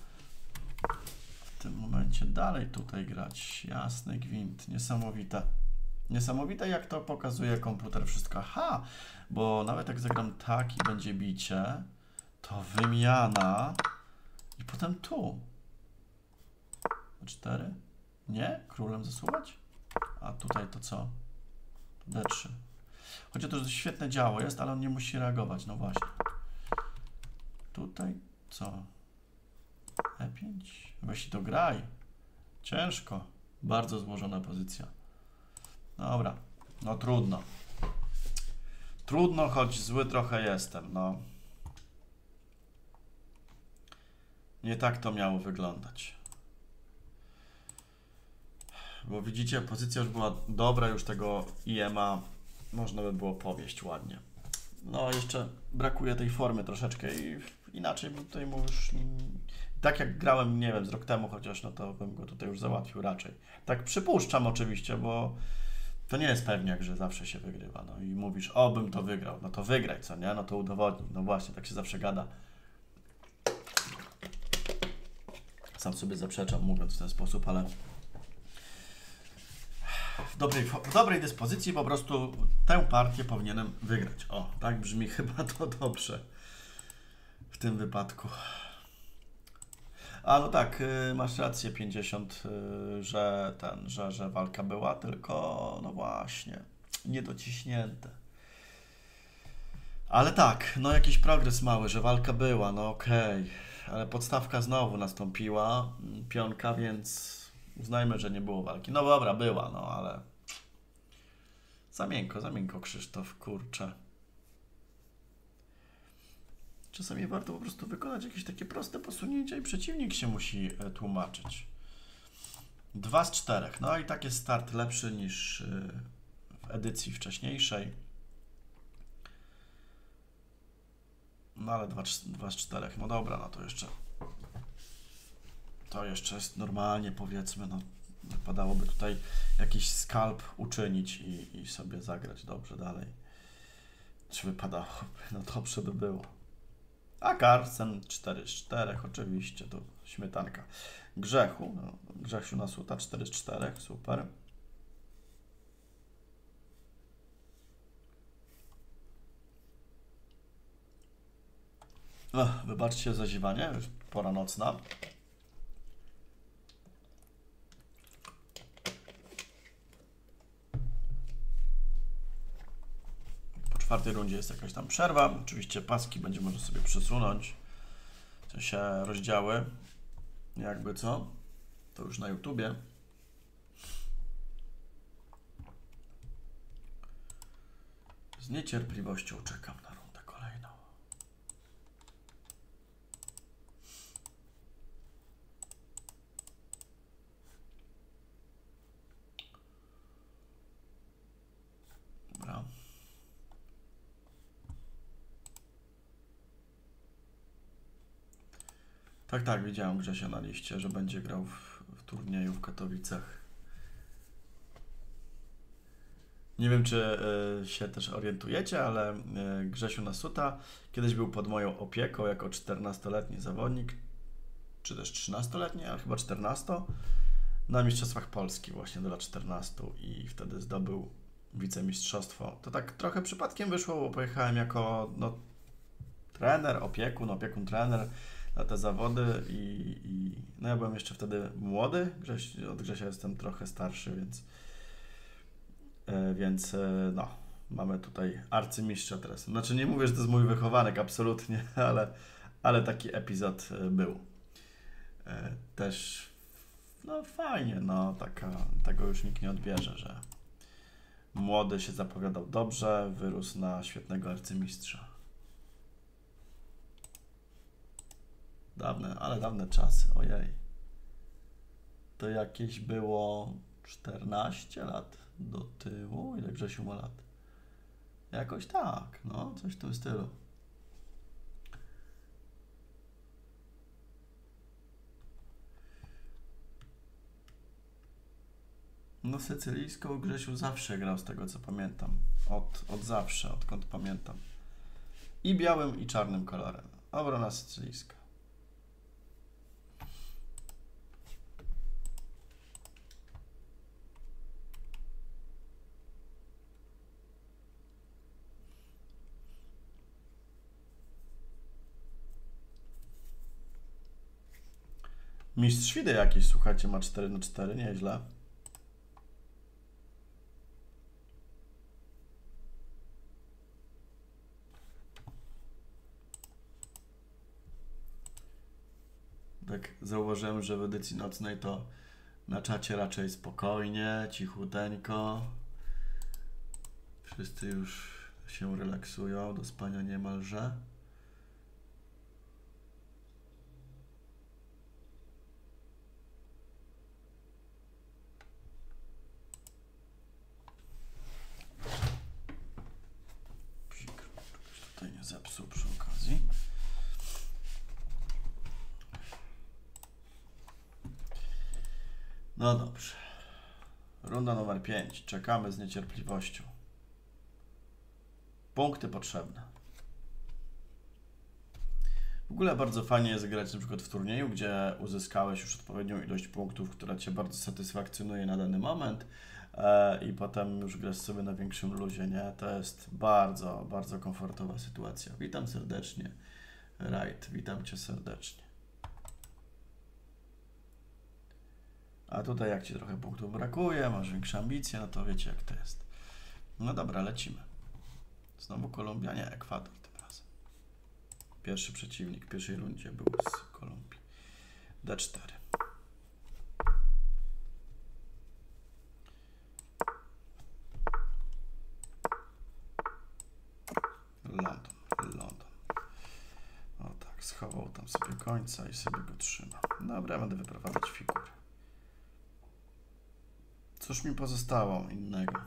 [SPEAKER 1] W tym momencie dalej tutaj grać. Jasny gwint. Niesamowite. Niesamowite, jak to pokazuje komputer wszystko. Aha, bo nawet jak zagram tak i będzie bicie, to wymiana i potem tu. cztery? Nie? Królem zasuwać? A tutaj to co? D trzy. Chociaż to świetne działo jest, ale on nie musi reagować. No właśnie. Tutaj co? E pięć? Weź to graj. Ciężko. Bardzo złożona pozycja. Dobra. No trudno. Trudno, choć zły trochę jestem. No. Nie tak to miało wyglądać. Bo widzicie, pozycja już była dobra, już tego I M a można by było powieść ładnie. No, jeszcze brakuje tej formy troszeczkę i inaczej bym tutaj mu już... Tak jak grałem, nie wiem, z rok temu chociaż, no to bym go tutaj już załatwił raczej. Tak przypuszczam oczywiście, bo to nie jest pewniak, że zawsze się wygrywa. No i mówisz, o, bym to wygrał. No to wygraj, co nie? No to udowodnij. No właśnie, tak się zawsze gada. Sam sobie zaprzeczam, mówiąc w ten sposób, ale... W dobrej, w dobrej dyspozycji po prostu tę partię powinienem wygrać. O, tak brzmi chyba to dobrze w tym wypadku. A no tak, yy, masz rację, pięćdziesiąt, yy, że ten, że, że walka była, tylko no właśnie, niedociśnięte. Ale tak, no jakiś progres mały, że walka była, no okej, okay. Ale podstawka znowu nastąpiła, pionka, więc... Uznajmy, że nie było walki. No dobra, była, no ale... Za miękko, za miękko, Krzysztof, kurczę. Czasami warto po prostu wykonać jakieś takie proste posunięcia i przeciwnik się musi tłumaczyć. Dwa z czterech. No i tak jest start lepszy niż w edycji wcześniejszej. No ale dwa, dwa z czterech. No dobra, no to jeszcze... To jeszcze jest normalnie, powiedzmy, no wypadałoby tutaj jakiś skalp uczynić i, i sobie zagrać dobrze dalej. Czy wypadałoby? No dobrze by było. A Carlsen cztery z czterech, oczywiście, to śmietanka. Grzechu, no, Grzesiu Nasuta cztery z czterech, super. Ech, wybaczcie za ziewanie, już pora nocna. W czwartej rundzie jest jakaś tam przerwa. Oczywiście paski będzie można sobie przesunąć. W sensie rozdziały. Jakby co? To już na YouTubie. Z niecierpliwością czekam na rundę kolejną. Dobra. Tak, tak, widziałem Grzesia na liście, że będzie grał w, w turnieju w Katowicach. Nie wiem, czy y, się też orientujecie, ale y, Grzesiu Nasuta kiedyś był pod moją opieką jako czternastoletni zawodnik, czy też trzynastoletni, ale chyba czternasto, na Mistrzostwach Polski właśnie do lat czternastu i wtedy zdobył wicemistrzostwo. To tak trochę przypadkiem wyszło, bo pojechałem jako no, trener, opiekun, opiekun, trener na te zawody i, i no ja byłem jeszcze wtedy młody, Grześ, od Grzesia jestem trochę starszy, więc yy, więc yy, no, mamy tutaj arcymistrza teraz. Znaczy nie mówię, że to jest mój wychowanek, absolutnie, ale, ale taki epizod yy, był. Yy, też no fajnie, no taka, tego już nikt nie odbierze, że młody się zapowiadał dobrze, wyrósł na świetnego arcymistrza. Dawne, ale dawne czasy, ojej. To jakieś było czternaście lat do tyłu. Ile Grzesiu ma lat? Jakoś tak, no, coś w tym stylu. No sycylijską Grzesiu zawsze grał, z tego co pamiętam. Od, od zawsze, odkąd pamiętam. I białym, i czarnym kolorem. Obrona sycylijska. Mistrz Świdy jakiś, słuchajcie, ma cztery na cztery, nieźle. Tak zauważyłem, że w edycji nocnej to na czacie raczej spokojnie, cichuteńko. Wszyscy już się relaksują, do spania niemalże. Tutaj nie zepsuł przy okazji. No dobrze. Runda numer pięć. Czekamy z niecierpliwością. Punkty potrzebne. W ogóle bardzo fajnie jest grać na przykład w turnieju, gdzie uzyskałeś już odpowiednią ilość punktów, która Cię bardzo satysfakcjonuje na dany moment e, i potem już grasz sobie na większym luzie, nie? To jest bardzo, bardzo komfortowa sytuacja. Witam serdecznie. Right, witam Cię serdecznie. A tutaj jak Ci trochę punktów brakuje, masz większe ambicje, no to wiecie jak to jest. No dobra, lecimy. Znowu Kolumbia, nie, Ekwador tym razem. Pierwszy przeciwnik w pierwszej rundzie był z Kolumbii. D cztery. London, London. O tak, schował tam sobie końca i sobie go trzyma. Dobra, będę wyprowadzać figury. Cóż mi pozostało innego?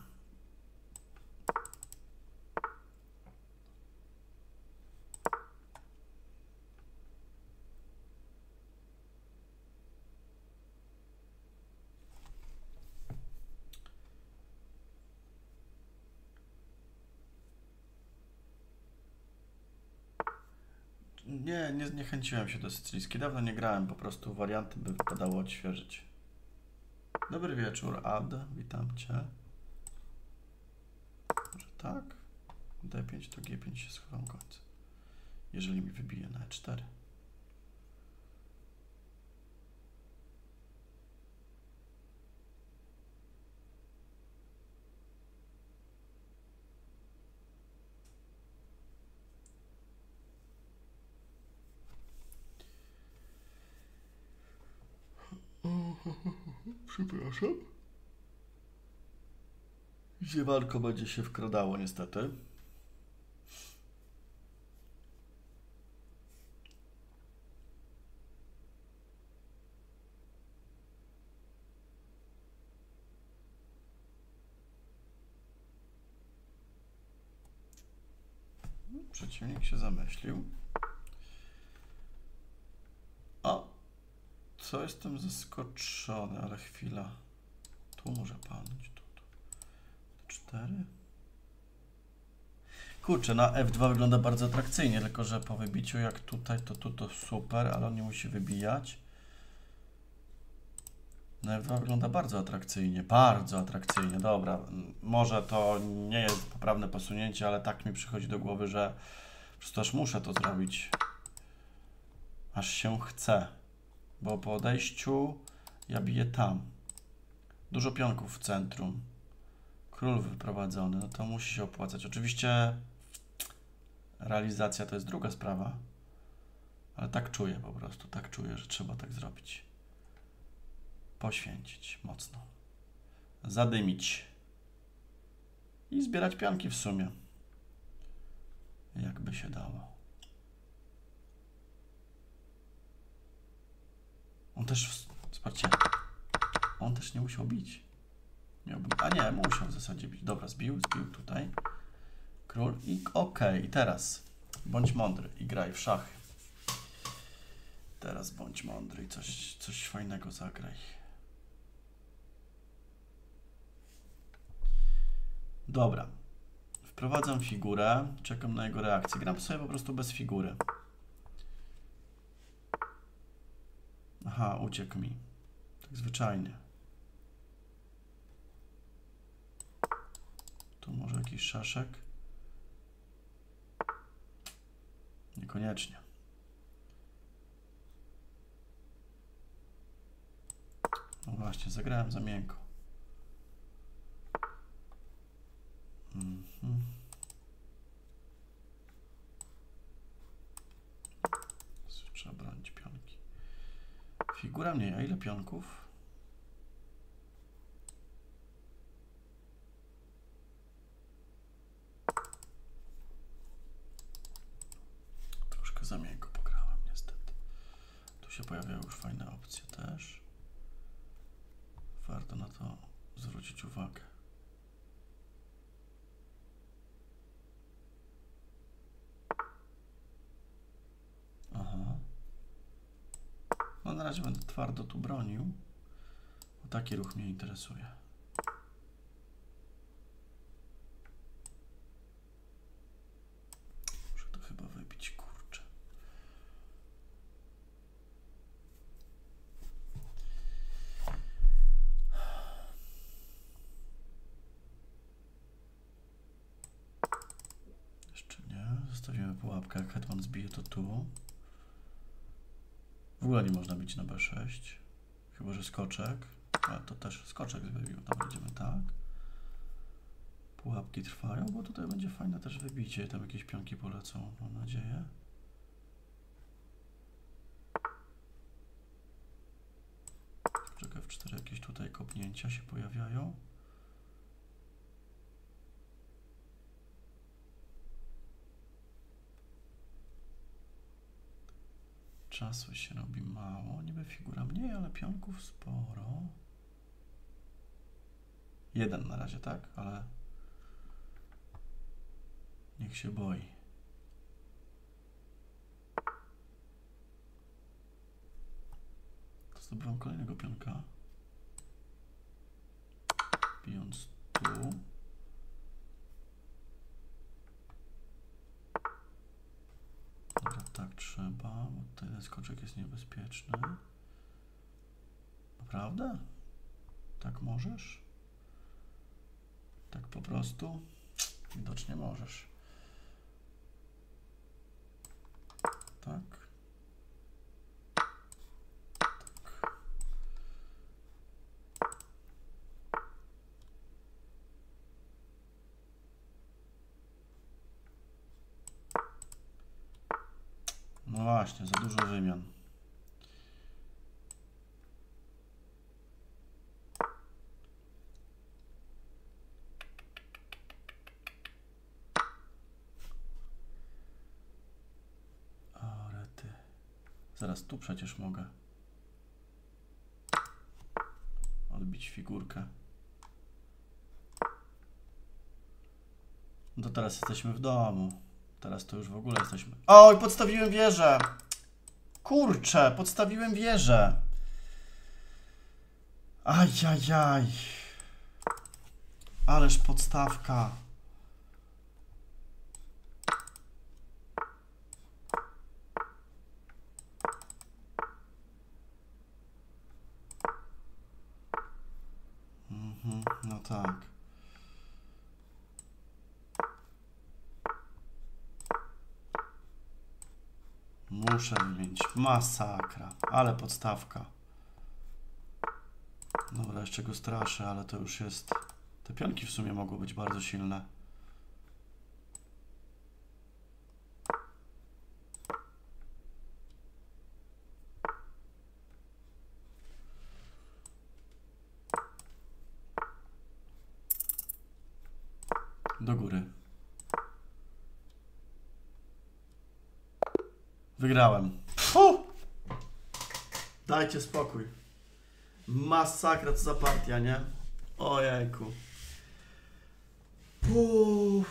[SPEAKER 1] Nie, nie zniechęciłem się do sycylijskiej. Dawno nie grałem, po prostu warianty by wypadało odświeżyć. Dobry wieczór, Ad. Witam Cię. Może tak? D pięć to G pięć się schowam końca. Jeżeli mi wybije na E cztery. Przepraszam. Ziewarko będzie się wkradało niestety. Przeciwnik się zamyślił. O! Co jestem zaskoczony, ale chwila. Tu może palnąć, tu, tu. cztery. Kurczę, na F dwa wygląda bardzo atrakcyjnie, tylko że po wybiciu jak tutaj, to tu to super, ale on nie musi wybijać. Na F dwa wygląda bardzo atrakcyjnie, bardzo atrakcyjnie, dobra. Może to nie jest poprawne posunięcie, ale tak mi przychodzi do głowy, że po prostu aż muszę to zrobić. Aż się chce. Bo po odejściu ja biję tam. Dużo pionków w centrum. Król wyprowadzony, no to musi się opłacać. Oczywiście realizacja to jest druga sprawa, ale tak czuję po prostu, tak czuję, że trzeba tak zrobić. Poświęcić mocno. Zadymić. I zbierać pionki w sumie. Jakby się dało. On też, zobaczcie, on też nie musiał bić. Miałby, a nie, musiał w zasadzie bić. Dobra, zbił, zbił tutaj. Król i okej, okay. I teraz bądź mądry i graj w szachy. Teraz bądź mądry i coś, coś fajnego zagraj. Dobra. Wprowadzam figurę, czekam na jego reakcję. Gram sobie po prostu bez figury. Aha, uciekł mi. Tak zwyczajnie. Tu może jakiś szaszek? Niekoniecznie. No właśnie, zagrałem za miękko. Mhm. Trzeba bronić pionki. Figura mniej, a ile pionków? Troszkę za miękko pograłem niestety. Tu się pojawiają już fajne opcje też. Warto na to zwrócić uwagę. Aha. No na razie będę twardo tu bronił, bo taki ruch mnie interesuje. Muszę to chyba wybić, kurczę. Jeszcze nie. Zostawimy pułapkę, jak hetman zbije to tu. W ogóle nie można bić na B sześć. Chyba że skoczek. A to też skoczek wybił. Tam będziemy tak. Pułapki trwają, bo tutaj będzie fajne też wybicie. Tam jakieś pionki polecą, mam nadzieję. Skoczek F cztery, jakieś tutaj kopnięcia się pojawiają. Czasu się robi mało, niby figura mniej, ale pionków sporo. Jeden na razie, tak? Ale niech się boi. To zdobywam kolejnego pionka. Bijąc tu. Dobra, tak trzeba, bo ten skoczek jest niebezpieczny. Naprawdę? Tak możesz? Tak po prostu? Widocznie możesz. Tak. Tak. No właśnie, za dużo wymian. Zaraz tu przecież mogę odbić figurkę. No to teraz jesteśmy w domu. Teraz to już w ogóle jesteśmy... Oj, podstawiłem wieżę! Kurczę, podstawiłem wieżę! Ajajaj! Ależ podstawka! Mhm, no tak. Muszę wymienić. Masakra. Ale podstawka. Dobra, jeszcze go straszę, ale to już jest... Te pionki w sumie mogą być bardzo silne. Do góry. Wygrałem. Puh! Dajcie spokój. Masakra, co za partia, nie? Ojejku. Puh.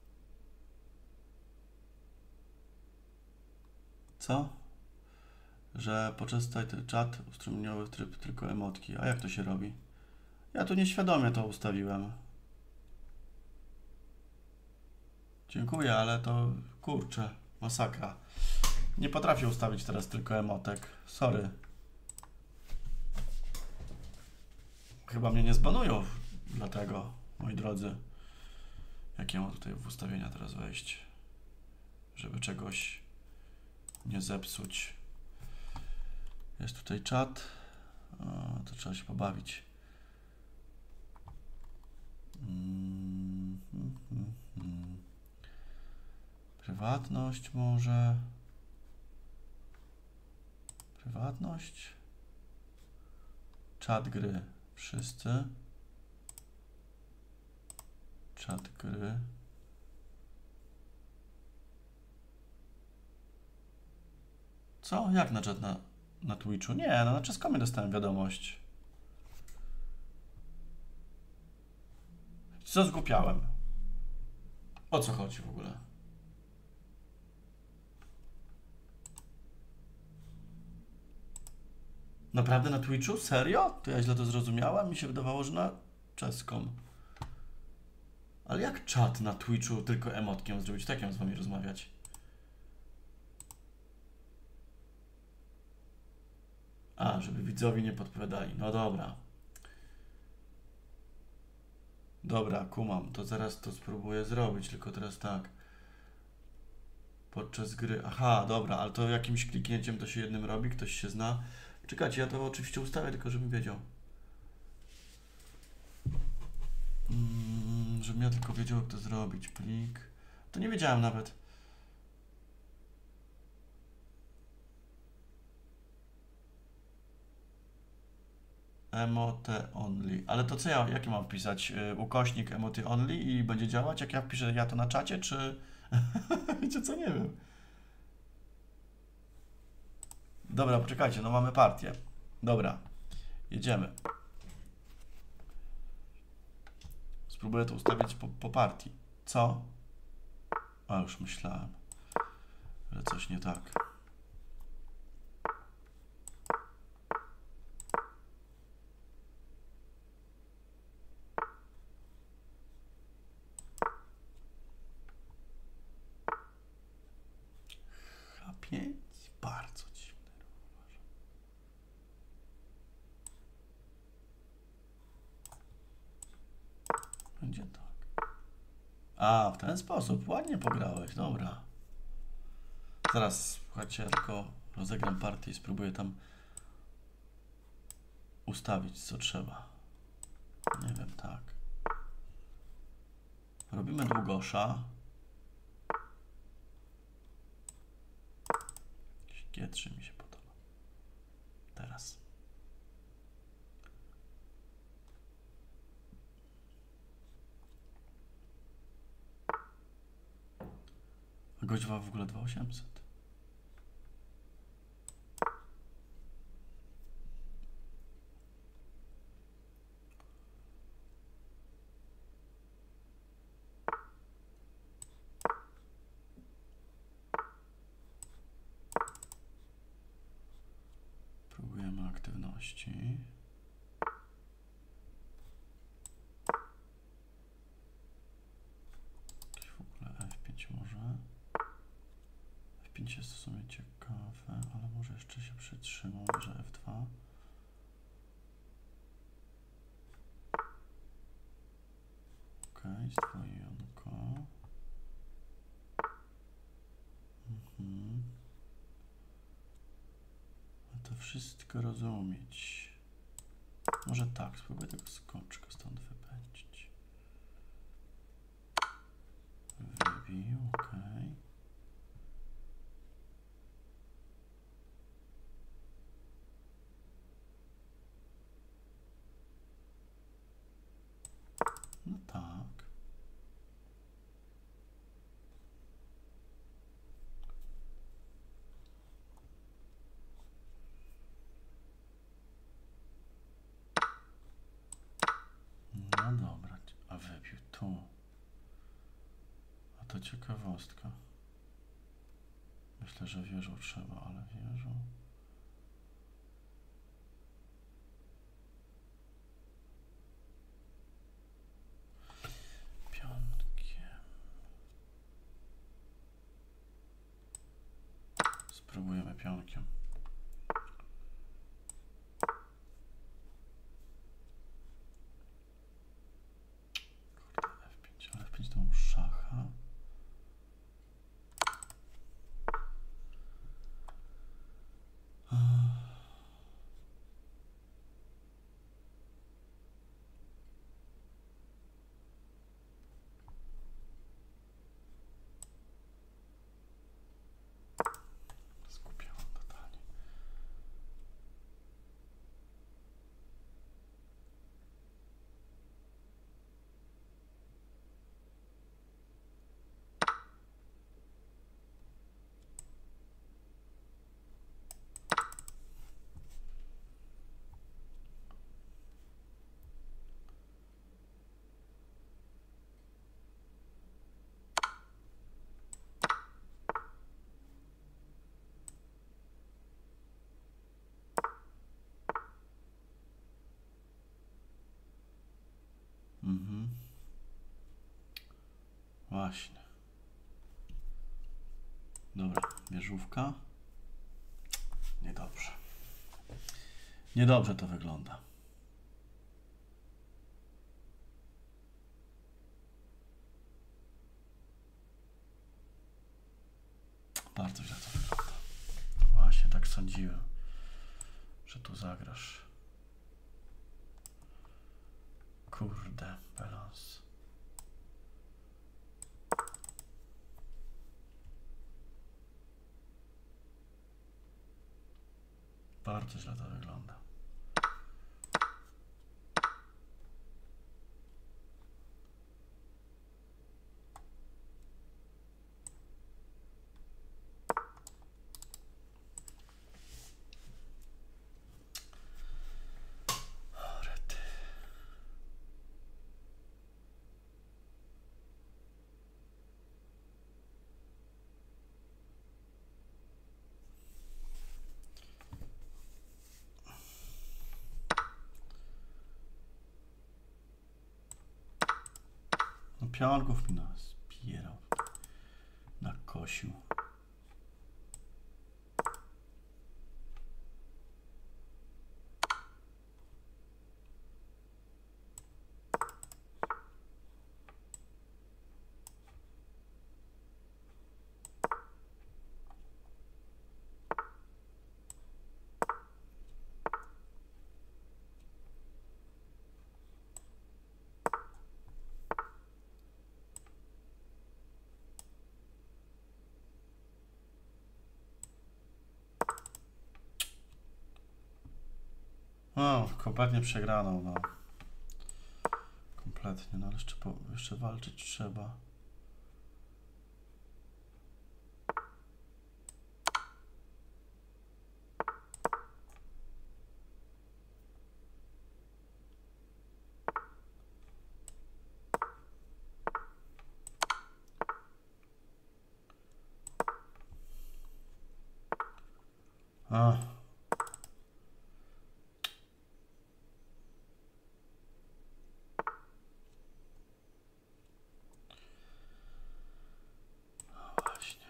[SPEAKER 1] Co? że podczas ten czat ustrumieniowy tryb tylko emotki. A jak to się robi? Ja tu nieświadomie to ustawiłem. Dziękuję, ale to kurczę, masakra. Nie potrafię ustawić teraz tylko emotek. Sorry. Chyba mnie nie zbanują dlatego, moi drodzy. Jak ja mam tutaj w ustawienia teraz wejść, żeby czegoś nie zepsuć. Jest tutaj czat. O, to trzeba się pobawić. Mm, mm, mm, mm. Prywatność może. Prywatność. Czat gry. Wszyscy. Czat gry. Co? Jak na czat na, na Twitchu? Nie, no na Czeskomie dostałem wiadomość. Co zgłupiałem? O co chodzi w ogóle? Naprawdę na Twitchu? Serio? To ja źle to zrozumiałem? Mi się wydawało, że na czeską. Ale jak czat na Twitchu tylko emotkiem zrobić? Tak mam z wami rozmawiać. A, żeby widzowie nie podpowiadali. No dobra. Dobra, kumam. To zaraz to spróbuję zrobić, tylko teraz tak. Podczas gry. Aha, dobra, ale to jakimś kliknięciem to się jednym robi? Ktoś się zna? Czekajcie, ja to oczywiście ustawię, tylko żebym wiedział. Mm, żebym ja tylko wiedział, jak to zrobić. Plik. To nie wiedziałem nawet. Emote only. Ale to co ja, jakie mam wpisać? Yy, ukośnik emote only i będzie działać? Jak ja wpiszę ja to na czacie, czy... Wiecie co, nie wiem. Dobra, poczekajcie, no mamy partię. Dobra, jedziemy. Spróbuję to ustawić po, po partii. Co? A, już myślałem, że coś nie tak. H pięć? Bardzo dziwne. Będzie tak. A, w ten sposób. Ładnie pograłeś, dobra. Zaraz, słuchajcie, ja tylko rozegram partię i spróbuję tam ustawić, co trzeba. Nie wiem, tak. Robimy długosza. G trzy mi się podoba. Teraz. A gość w ogóle dwa tysiące osiemset. Próbujemy aktywności. Jakieś w ogóle F pięć może. F pięć jest w sumie ciekawe, ale może jeszcze się przytrzymał, że F dwa. Ok, zdwojonko. Mhm. A to wszystko rozumieć. Może tak, spróbuję tego skoczka stąd wypędzić. Wybił, ok. No tak. No dobra, a wybił tu. A to ciekawostka. Myślę, że wieżą trzeba, ale wieżą. Mhm. Właśnie. Dobra, wieżówka. Niedobrze. Niedobrze to wygląda. Bardzo źle to wygląda. Właśnie, tak sądziłem, że tu zagrasz. Kurde, balans. Bardzo źle to wygląda. No pionków mi nas spierał. Nakosił. No, kompletnie przegraną, no. Kompletnie, no ale jeszcze, po, jeszcze walczyć trzeba. A. Właśnie.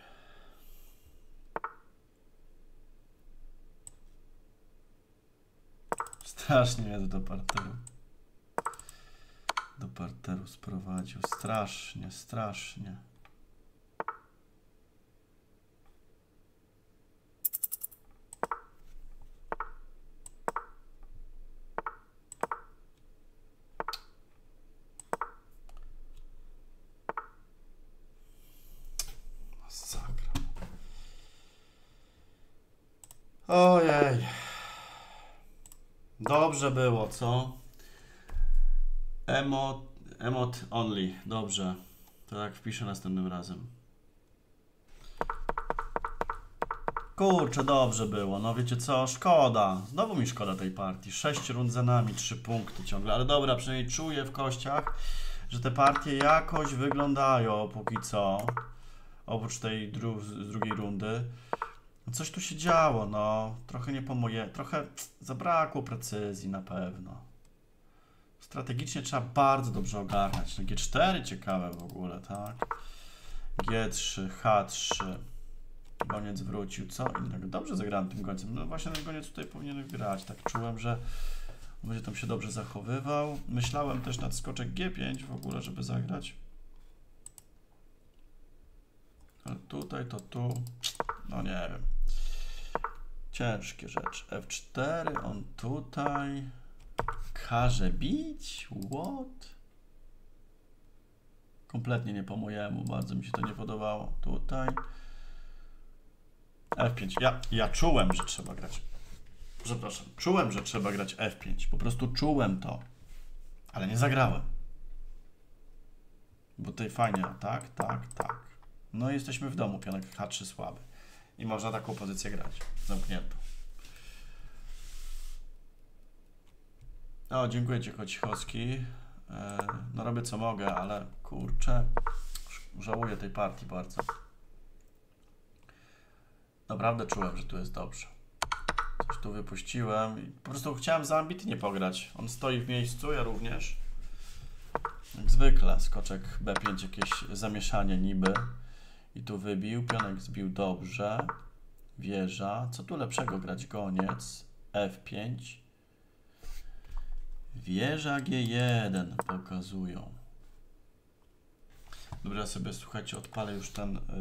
[SPEAKER 1] Strasznie mnie do parteru. Do parteru sprowadził. Strasznie, strasznie. Ojej. Dobrze było, co? Emot, emot only. Dobrze. To tak wpiszę następnym razem. Kurczę, dobrze było. No wiecie co? Szkoda. Znowu mi szkoda tej partii. Sześć rund za nami, trzy punkty ciągle. Ale dobra, przynajmniej czuję w kościach, że te partie jakoś wyglądają póki co. Oprócz tej dru z drugiej rundy. Coś tu się działo, no. Trochę nie po moje... Trochę zabrakło precyzji na pewno. Strategicznie trzeba bardzo dobrze ogarniać. No G cztery ciekawe w ogóle, tak? G trzy, H trzy. Goniec wrócił. Co innego? Dobrze zagrałem tym gońcem. No właśnie ten goniec tutaj powinien grać. Tak czułem, że będzie tam się dobrze zachowywał. Myślałem też nad skoczek G pięć w ogóle, żeby zagrać. Ale tutaj, to tu. No nie wiem. Ciężkie rzeczy. F cztery, on tutaj. Każe bić? What? Kompletnie nie po mojemu. Bardzo mi się to nie podobało. Tutaj. F pięć. Ja, ja czułem, że trzeba grać. Przepraszam. Czułem, że trzeba grać F pięć. Po prostu czułem to. Ale nie zagrałem. Bo tutaj fajnie. Tak, tak, tak. No i jesteśmy w domu. Pionek H trzy słaby. I można taką pozycję grać. Zamknięto. O, dziękuję Ci, Kocichowski. No robię co mogę, ale kurczę, żałuję tej partii bardzo. Naprawdę czułem, że tu jest dobrze. Coś tu wypuściłem i po prostu chciałem za ambitnie pograć. On stoi w miejscu, ja również. Jak zwykle, skoczek B pięć, jakieś zamieszanie niby. I tu wybił, pionek zbił dobrze. Wieża. Co tu lepszego grać? Goniec. F pięć. Wieża G jeden pokazują. Dobra, sobie słuchajcie, odpalę już ten... Yy...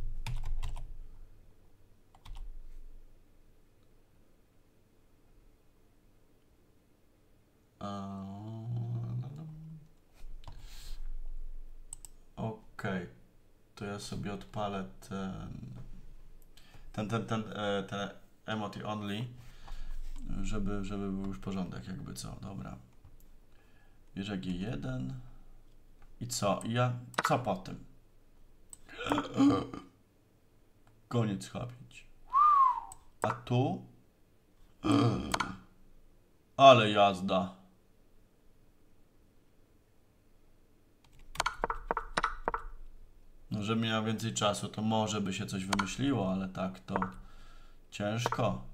[SPEAKER 1] Okej. Okay. To ja sobie odpalę ten... Ten, ten, ten, ten, ten emoji only, żeby, żeby był już porządek, jakby co. Dobra. Wieża G jeden. I co? I ja... Co po tym? Koniec H pięć. A tu? Ale jazda. No, żeby miał więcej czasu, to może by się coś wymyśliło, ale tak to ciężko.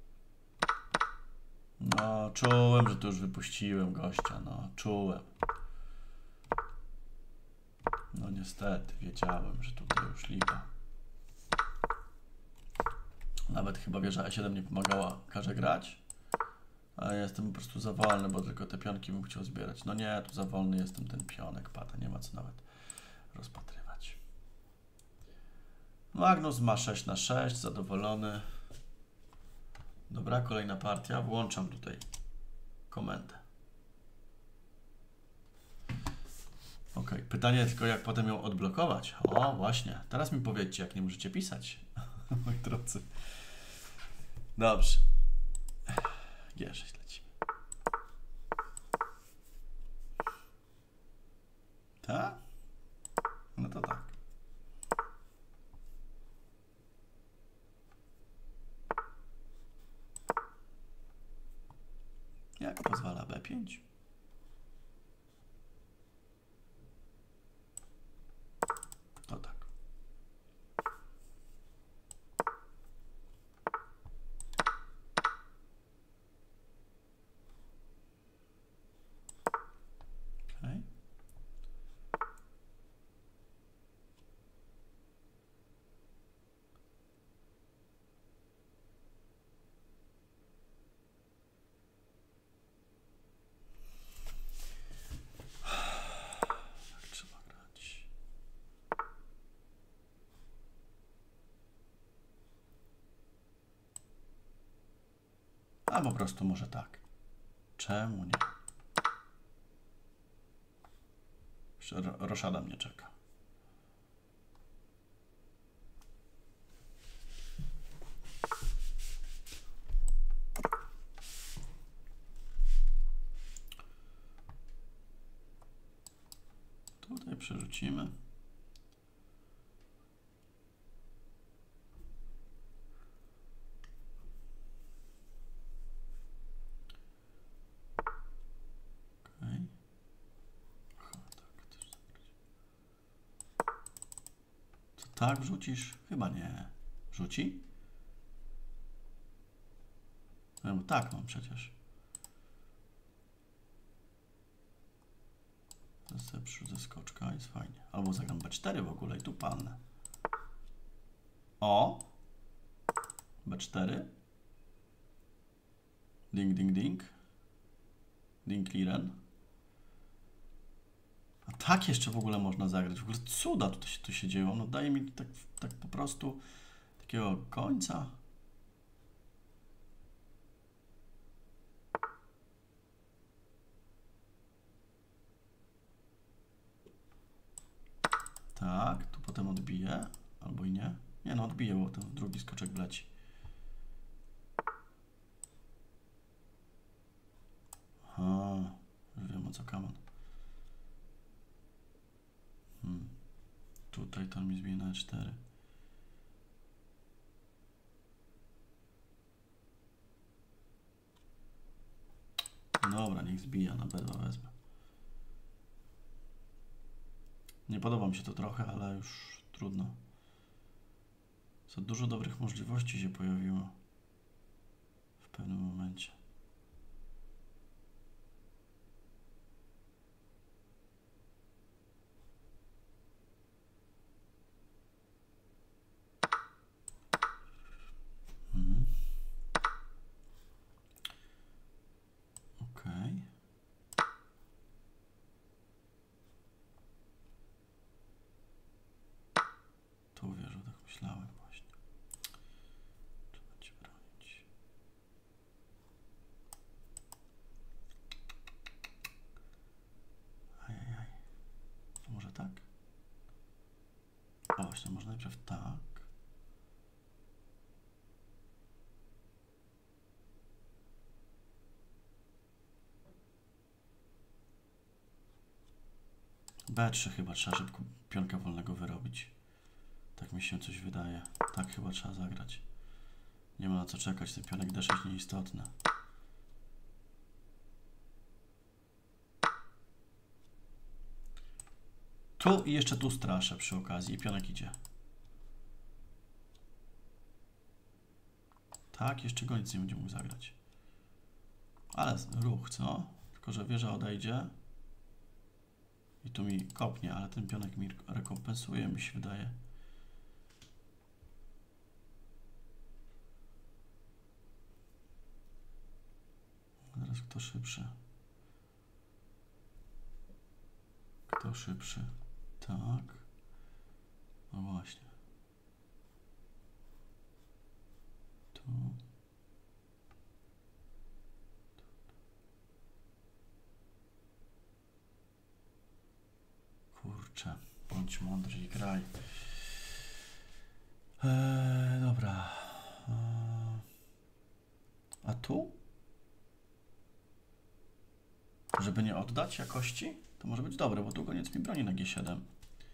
[SPEAKER 1] No, czułem, że tu już wypuściłem gościa, no, czułem. No niestety, wiedziałem, że tutaj już lipa. Nawet chyba wieża E siedem nie pomagała Karze grać. Ale jestem po prostu za wolny, bo tylko te pionki bym chciał zbierać. No nie, tu za wolny jestem, ten pionek pada, nie ma co nawet rozpatrywać. Magnus ma sześć na sześć, zadowolony. Dobra, kolejna partia. Włączam tutaj komendę. Ok, pytanie tylko, jak potem ją odblokować. O, właśnie. Teraz mi powiedzcie, jak nie możecie pisać, moi drodzy. Dobrze. G sześć lecimy. Tak? No to tak. Jak pozwala B pięć? To tak. Okay. A po prostu może tak. Czemu nie? Jeszcze roszada mnie czeka. Tutaj przerzucimy. Tak, wrzucisz? Chyba nie. Rzuci? No bo tak mam przecież. To sobie przerzucę skoczka, jest fajnie. Albo zagram B cztery w ogóle i tu pannę. O! B cztery. Ding, ding, ding. Ding, clearen. A tak jeszcze w ogóle można zagrać. W ogóle cuda tu się, tu się dzieją. No daje mi tak, tak po prostu takiego końca. Tak, tu potem odbiję. Albo i nie. Nie no, odbiję, bo ten drugi skoczek wleci. Aha, już wiem, o co kaman. Hmm. Tutaj to mi zbije na E cztery. Dobra, niech zbija, na B dwa wezmę. Nie podoba mi się to trochę, ale już trudno. Za dużo dobrych możliwości się pojawiło w pewnym momencie. właśnie, może najpierw tak. B trzy chyba trzeba szybko pionka wolnego wyrobić. Tak mi się coś wydaje. Tak chyba trzeba zagrać. Nie ma na co czekać, ten pionek D sześć nieistotny. Tu i jeszcze tu straszę przy okazji i pionek idzie. Tak, jeszcze go nic nie będzie mógł zagrać. Ale ruch, co? Tylko że wieża odejdzie. I tu mi kopnie, ale ten pionek mi rekompensuje, mi się wydaje. Teraz kto szybszy? Kto szybszy? Tak. No właśnie. Tu. Kurczę, bądź mądry i graj. Eee, dobra. Eee, a tu? Żeby nie oddać jakości, to może być dobre, bo tu koniec mi broni na G siedem.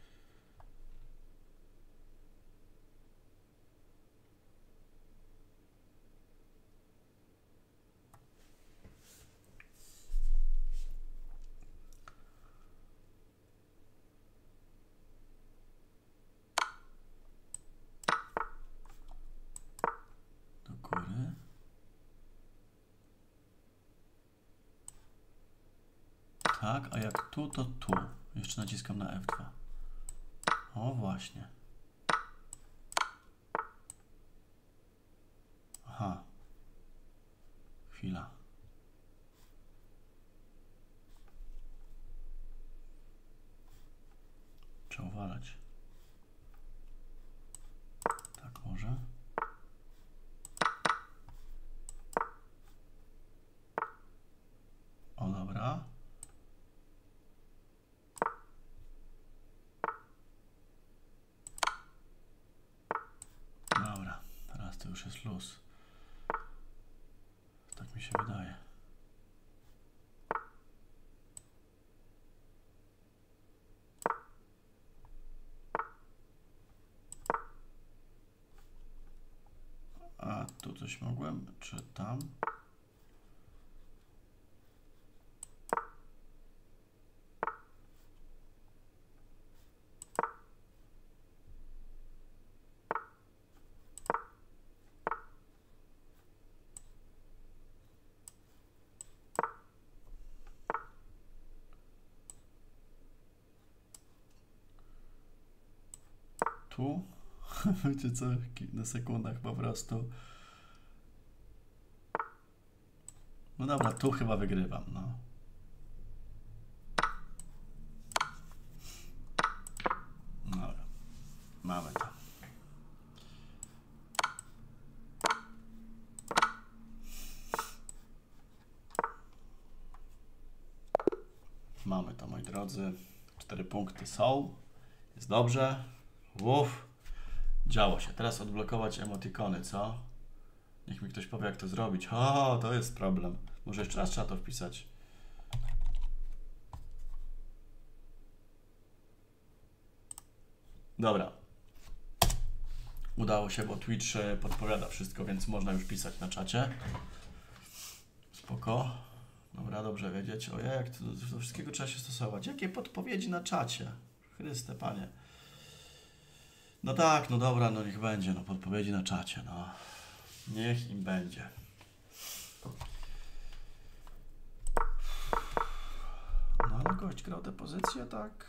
[SPEAKER 1] Do góry. Tak, a jak tu, to tu. Jeszcze naciskam na F dwa. O, właśnie. Aha. Chwila. Trzeba uwalać. Tak może. O, dobra. Dobra, teraz to już jest luz. Tak mi się wydaje. A tu coś mogłem, czy tam? Tu? Wiecie co? Na sekundach po prostu. No dobra, tu chyba wygrywam, no. Dobra, mamy to. Mamy to, moi drodzy. Cztery punkty są. Jest dobrze. Uff. Działo się. Teraz odblokować emotikony, co? Niech mi ktoś powie, jak to zrobić. O, to jest problem. Może jeszcze raz trzeba to wpisać. Dobra. Udało się, bo Twitch podpowiada wszystko, więc można już pisać na czacie. Spoko. Dobra, dobrze wiedzieć. Ojej, jak to, do wszystkiego trzeba się stosować. Jakie podpowiedzi na czacie? Chryste, Panie. No tak, no dobra, no niech będzie. No podpowiedzi na czacie, no. Niech im będzie. No ale gość grał te pozycje tak...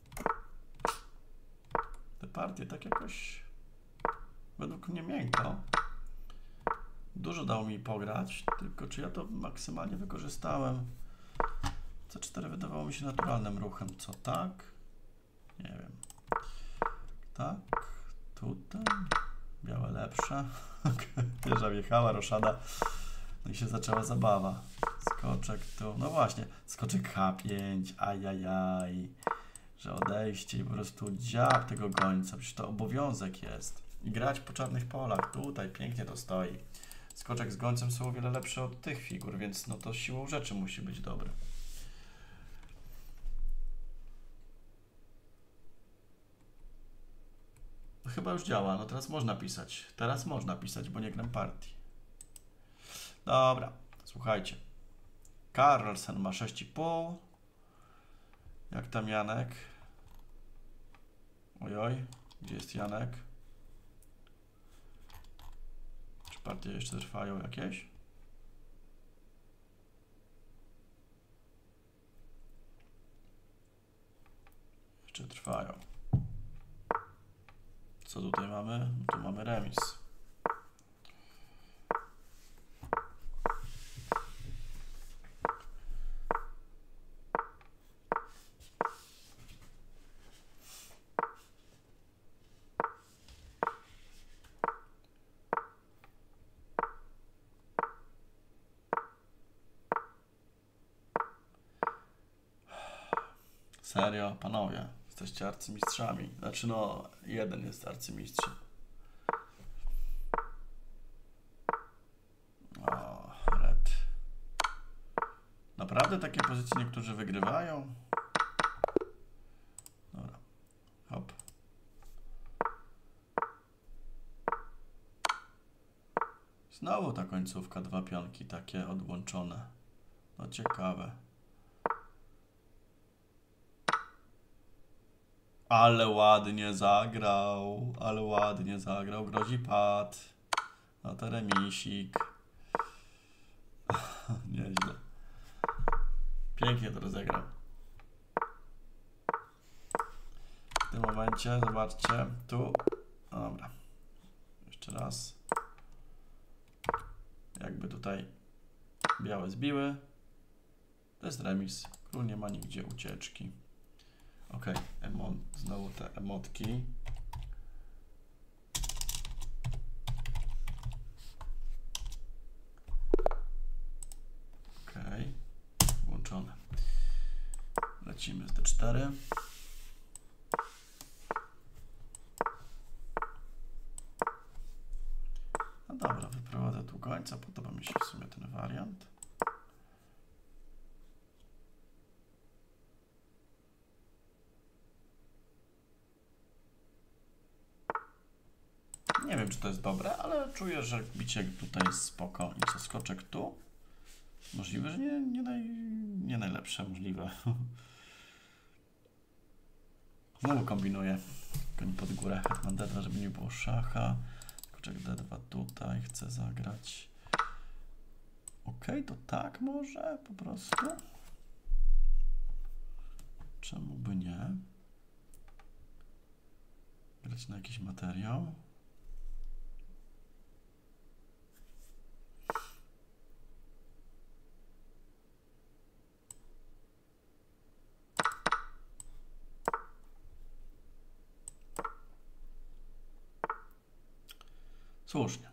[SPEAKER 1] Te partie tak jakoś... Według mnie miękko. Dużo dał mi pograć, tylko czy ja to maksymalnie wykorzystałem? C cztery wydawało mi się naturalnym ruchem. Co tak? Nie wiem. Tak. Tutaj. Białe lepsze. Wieża wjechała, roszada. No i się zaczęła zabawa. Skoczek tu. No właśnie. Skoczek H pięć. Ajajaj. że odejście i po prostu dziab tego gońca. Przecież to obowiązek jest. I grać po czarnych polach. Tutaj pięknie to stoi. Skoczek z gońcem są o wiele lepsze od tych figur, więc no to siłą rzeczy musi być dobry. No chyba już działa. No teraz można pisać. Teraz można pisać, bo nie gram partii. Dobra, słuchajcie. Carlsen ma sześć i pół. Jak tam Janek? Ojoj, gdzie jest Janek? Czy partie jeszcze trwają jakieś? Jeszcze trwają. Co tutaj mamy? Tu mamy remis. Serio, panowie, jesteście arcymistrzami. Znaczy no, jeden jest arcymistrzem. O, red. Naprawdę takie pozycje niektórzy wygrywają? Dobra, hop. Znowu ta końcówka, dwa pionki takie odłączone. No ciekawe. Ale ładnie zagrał, ale ładnie zagrał, grozi pad. No to remisik. Nieźle. Pięknie to rozegrał. W tym momencie, zobaczcie, tu. Dobra. Jeszcze raz. Jakby tutaj białe zbiły. To jest remis. Król nie ma nigdzie ucieczki. Ok, emot, znowu te emotki. Ok, włączone. Lecimy z D cztery. No dobra, wyprowadzę tu gońca, podoba mi się w sumie ten wariant. Nie wiem, czy to jest dobre, ale czuję, że bicie tutaj jest spoko. I co, skoczek tu? Możliwe, że nie, nie, naj, nie najlepsze możliwe. Znowu kombinuję. Koń pod górę. Hetman D dwa, żeby nie było szacha. Skoczek D dwa tutaj. Chcę zagrać. Ok, to tak może po prostu. Czemu by nie? Grać na jakiś materiał. Słusznie.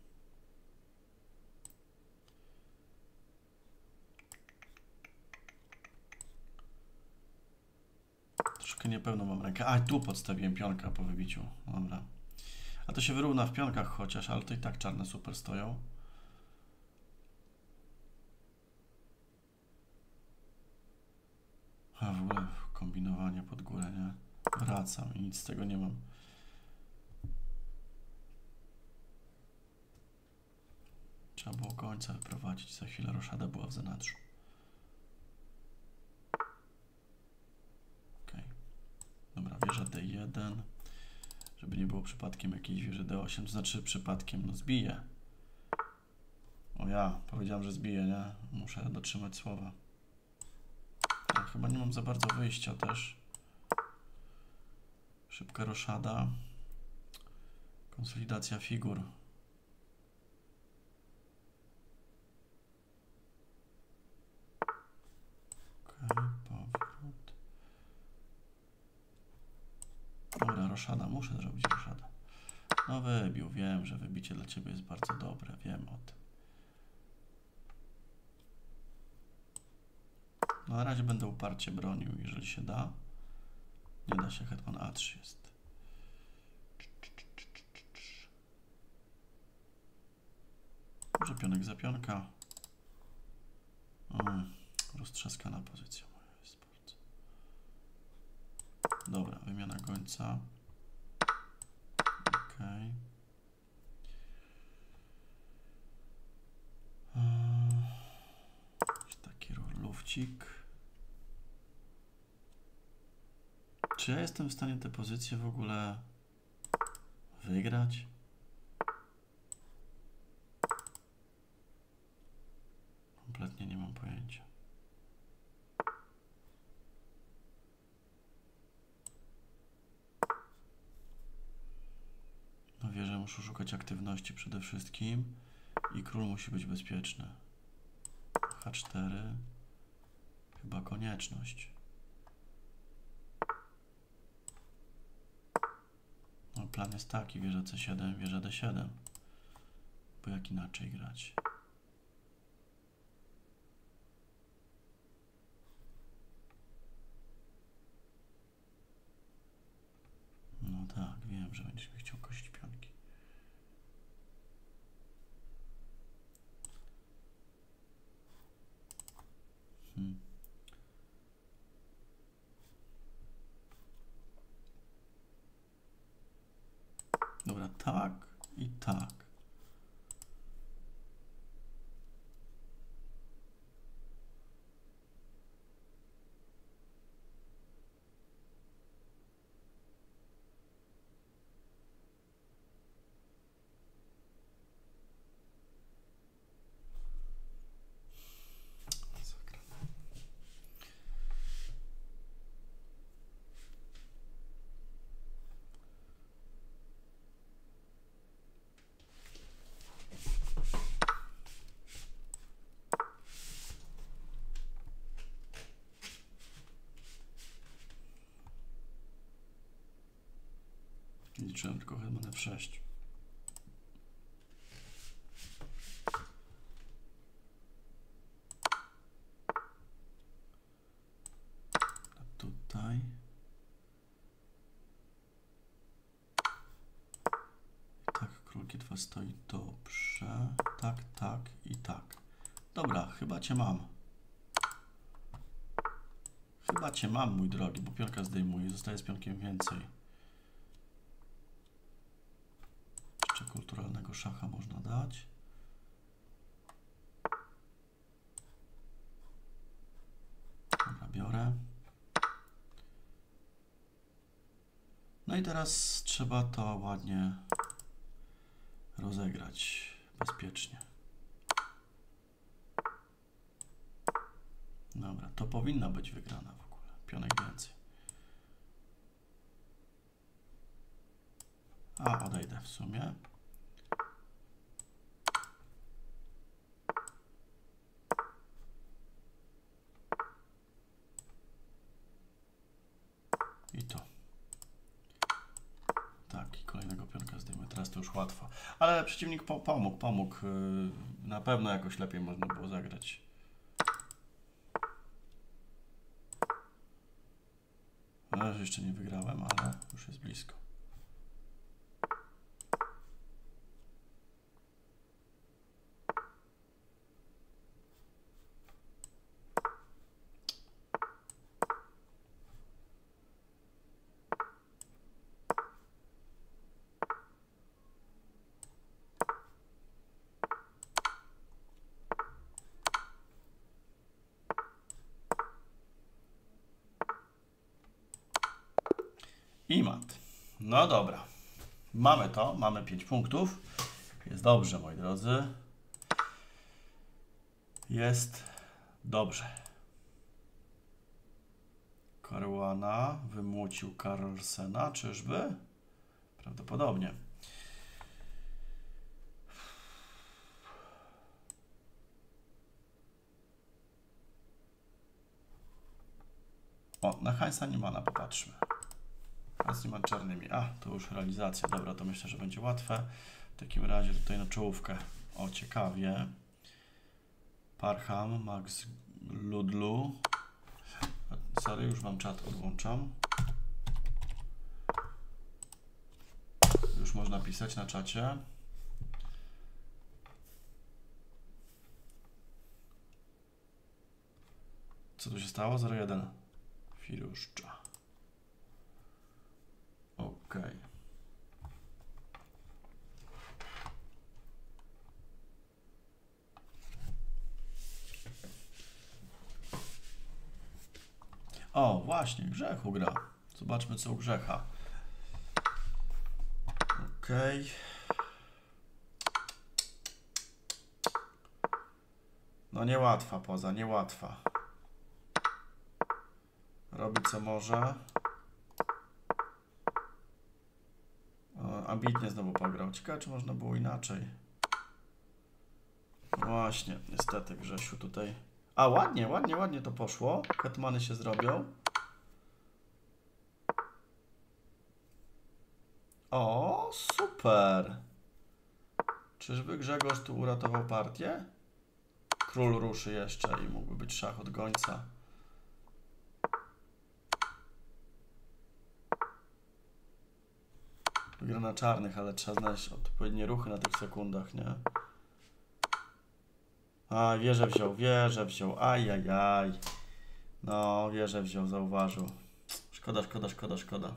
[SPEAKER 1] Troszkę niepełną mam rękę. A, tu podstawiłem pionka po wybiciu. Dobra. A to się wyrówna w pionkach chociaż, ale to i tak czarne super stoją. A w ogóle kombinowanie pod górę, nie? Wracam i nic z tego nie mam. Trzeba było końca wyprowadzić. Za chwilę roszada była w zanadrzu. Ok. Dobra, wieża D jeden. Żeby nie było przypadkiem jakiejś wieży D osiem. To znaczy przypadkiem, no zbiję. O ja, powiedziałem, że zbiję, nie? Muszę dotrzymać słowa. Ja chyba nie mam za bardzo wyjścia też. Szybka roszada. Konsolidacja figur. Okay, powrót. Dobra, roszada. Muszę zrobić roszadę. No wybił. Wiem, że wybicie dla Ciebie jest bardzo dobre. Wiem o tym. No, na razie będę uparcie bronił, jeżeli się da. Nie da się, hetman a trzy jest. Może pionek za pionka. Mm, roztrzaskana pozycja moja jest bardzo. Dobra, wymiana gońca. Ok. Hmm. Taki lufcik. Czy ja jestem w stanie tę pozycję w ogóle wygrać? Kompletnie nie mam pojęcia. No wieżę muszę szukać aktywności przede wszystkim i król musi być bezpieczny. H cztery. Chyba konieczność. No, plan jest taki, wieża C siedem, wieża D siedem. Bo jak inaczej grać? No tak, wiem, że będziesz mi chciał kosić pionki. Hmm. Dobra, tak i tak. Liczyłem tylko hetman F sześć. A tutaj. I tak, król G dwa stoi dobrze. Tak, tak i tak. Dobra, chyba cię mam. Chyba cię mam, mój drogi, bo pionka zdejmuję. Zostaje z pionkiem więcej. Jeszcze kulturalnego szacha można dać. Dobra, biorę. No i teraz trzeba to ładnie rozegrać bezpiecznie. Dobra, to powinna być wygrana w ogóle. Pionek więcej. A, odejdę w sumie. I to. Tak, i kolejnego pionka zdejmę. Teraz to już łatwo. Ale przeciwnik po pomógł, pomógł. Na pewno jakoś lepiej można było zagrać. Na razie jeszcze nie wygrałem, ale już jest blisko. I mat. No dobra. Mamy to, mamy pięć punktów. Jest dobrze, moi drodzy. Jest dobrze. Caruana wymłocił Carlsena, czyżby? Prawdopodobnie. O, na Heinza Niemanna popatrzmy. Heinz Niemann czarnymi. A, to już realizacja. Dobra, to myślę, że będzie łatwe. W takim razie tutaj na czołówkę. O, ciekawie. Parham, Max Ludlu. Sorry, już wam czat odłączam. już można pisać na czacie. Co tu się stało? zero jeden. Firuszcza. Ok. O, właśnie, Grzechu gra. Zobaczmy, co u Grzecha. Ok. No niełatwa poza, niełatwa. Robi co może. O, ambitnie znowu pograł. Ciekawe, czy można było inaczej. Właśnie, niestety Grzesiu tutaj... A, ładnie, ładnie, ładnie to poszło. Hetmany się zrobią. O, super. Czyżby Grzegorz tu uratował partię? Król ruszy jeszcze i mógłby być szach od gońca. Gra na czarnych, ale trzeba znaleźć odpowiednie ruchy na tych sekundach, nie? A, wieżę wziął, wieżę wziął, ajajaj. No, wieżę wziął, zauważył. Szkoda, szkoda, szkoda, szkoda.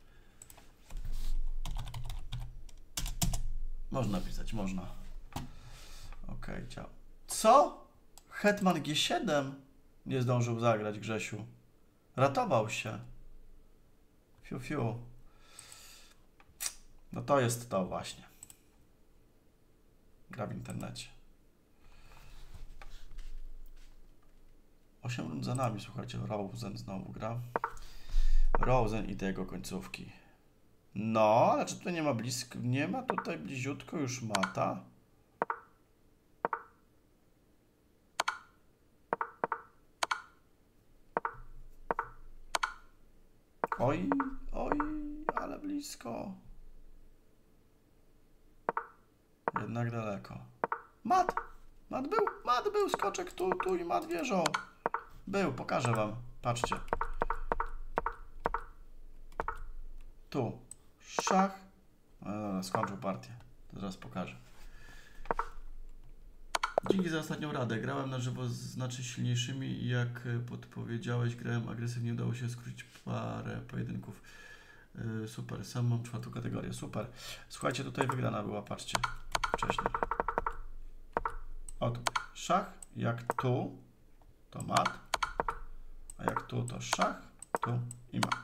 [SPEAKER 1] Można pisać, można. Okej, okay, ciao. Co? Hetman G siedem nie zdążył zagrać, Grzesiu. Ratował się. Fiu, fiu. No to jest to właśnie. Gra w internecie. Osiem rund za nami, słuchajcie. Rosen znowu gra. Rosen i te jego końcówki. No, ale czy tutaj nie ma blisko? Nie ma tutaj bliziutko już mata. Oj, oj, ale blisko. Jednak daleko. Mat! Mat był, mat był, skoczek tu, tu i mat wieżą. Był, pokażę wam. Patrzcie. Tu. Szach. No, skończył partię. Zaraz pokażę. Dzięki za ostatnią radę. Grałem na żywo z znacznie silniejszymi i jak podpowiedziałeś, grałem agresywnie, udało się skrócić parę pojedynków. Yy, super, sam mam czwartą kategorię. Super. Słuchajcie, tutaj wygrana była, patrzcie. Wcześniej. O tu. Szach, jak tu, to mat. A jak tu, to szach, tu i mat.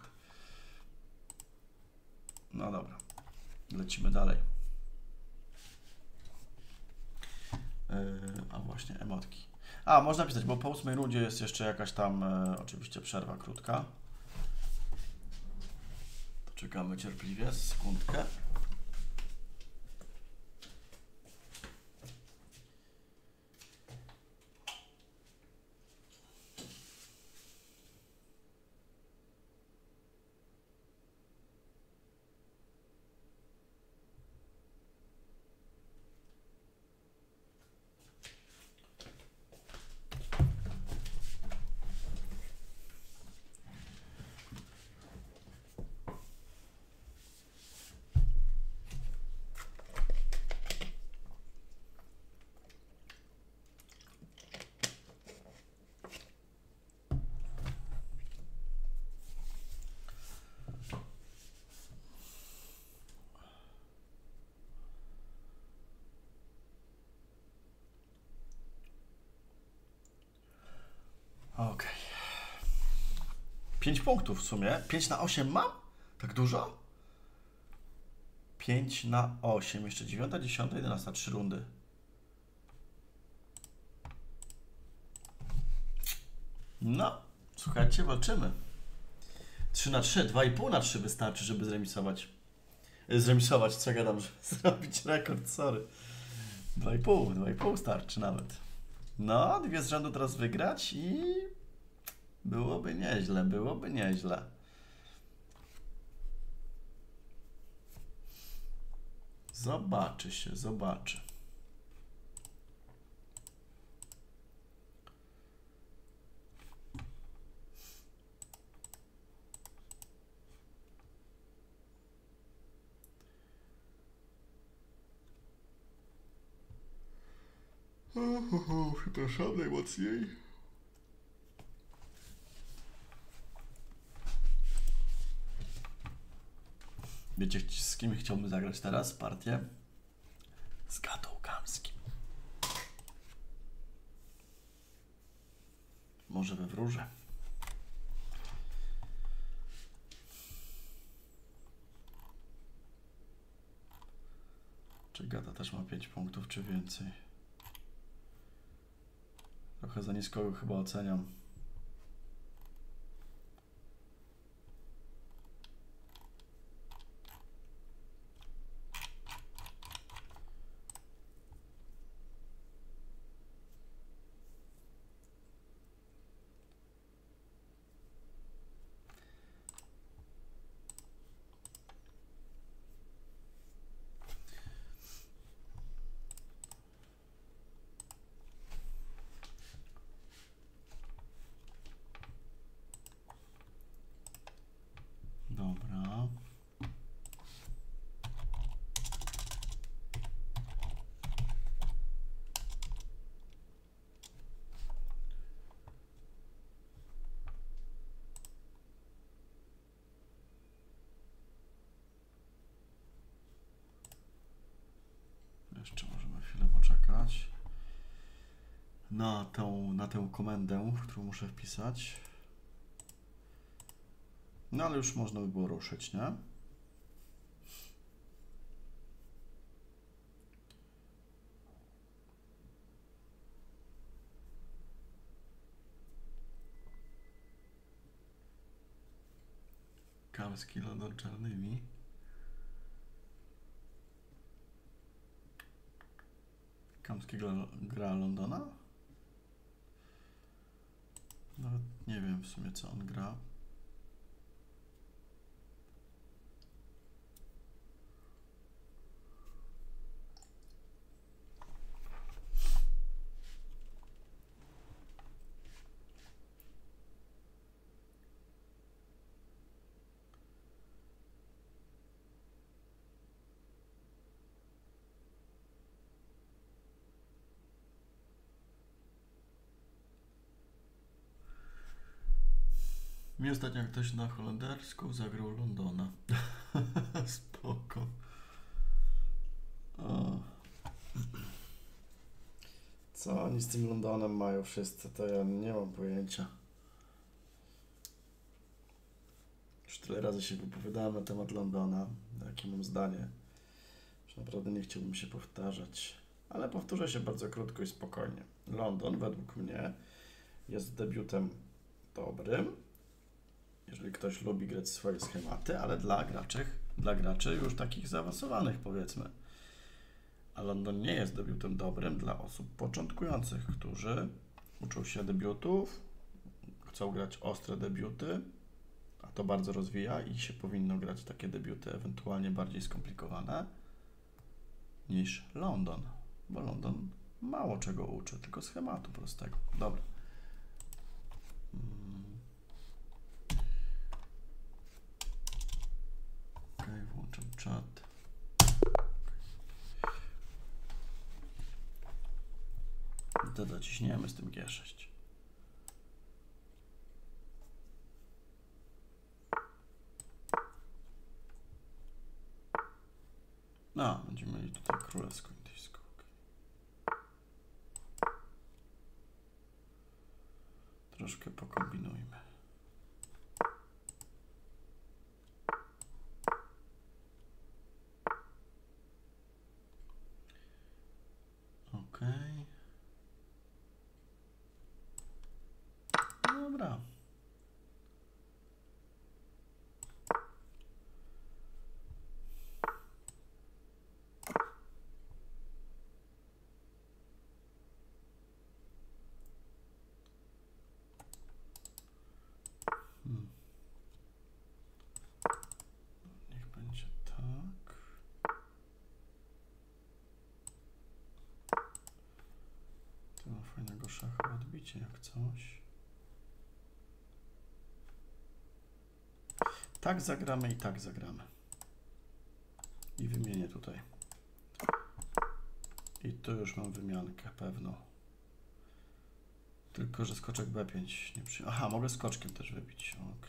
[SPEAKER 1] No dobra. Lecimy dalej. Yy, a właśnie, emotki. A, można pisać, bo po ósmej rundzie jest jeszcze jakaś tam e, oczywiście przerwa krótka. To czekamy cierpliwie, sekundkę. Okej. Okay. pięć punktów w sumie. pięć na osiem mam? Tak dużo? pięć na osiem. Jeszcze dziewiąta, dziesiąta, jedenasta. trzy rundy. No, słuchajcie, walczymy. trzy na trzy, dwa i pół na trzy wystarczy, żeby zremisować. Zremisować, co gadam, żeby zrobić rekord, sorry. dwa i pół, dwa i pół starczy nawet. No, dwie z rzędu teraz wygrać i byłoby nieźle, byłoby nieźle. Zobaczy się, zobaczy. Przepraszam najmocniej. Wiecie, z kim chciałbym zagrać teraz partię? Z Gatołkamskim. Może we wróże. Czy Gata też ma pięć punktów, czy więcej? Trochę za nisko go chyba oceniam. Dobra. Jeszcze możemy chwilę poczekać na tę, na tę komendę, którą muszę wpisać. No ale już można by było ruszyć, nie? Kamski London czarnymi. Kamski gra, gra Londona? Nawet nie wiem w sumie, co on gra. Mi ostatnio ktoś na holenderską zagrał Londona. Spoko. O. Co oni z tym Londonem mają wszyscy, to ja nie mam pojęcia. Już tyle razy się wypowiadałem na temat Londona, jakie mam zdanie. Już naprawdę nie chciałbym się powtarzać. Ale powtórzę się bardzo krótko i spokojnie. London według mnie jest debiutem dobrym, jeżeli ktoś lubi grać swoje schematy, ale dla graczy, dla graczy już takich zaawansowanych, powiedzmy. A London nie jest debiutem dobrym dla osób początkujących, którzy uczą się debiutów, chcą grać ostre debiuty, a to bardzo rozwija i się powinno grać takie debiuty ewentualnie bardziej skomplikowane niż London, bo London mało czego uczy, tylko schematu prostego. Dobra. Ok, włączam czat. To dociśniemy z tym G sześć. No, będziemy mieli tutaj królewską indyjską. Okay. Troszkę pokombinujmy. Ok. Dobra. Hmm. Niech będzie tak. Tu ma fajnego szacha odbicie jak coś. Tak zagramy i tak zagramy. I wymienię tutaj. I tu już mam wymiankę pewno. Tylko że skoczek B pięć nie przyjął. Aha, mogę skoczkiem też wybić. Ok.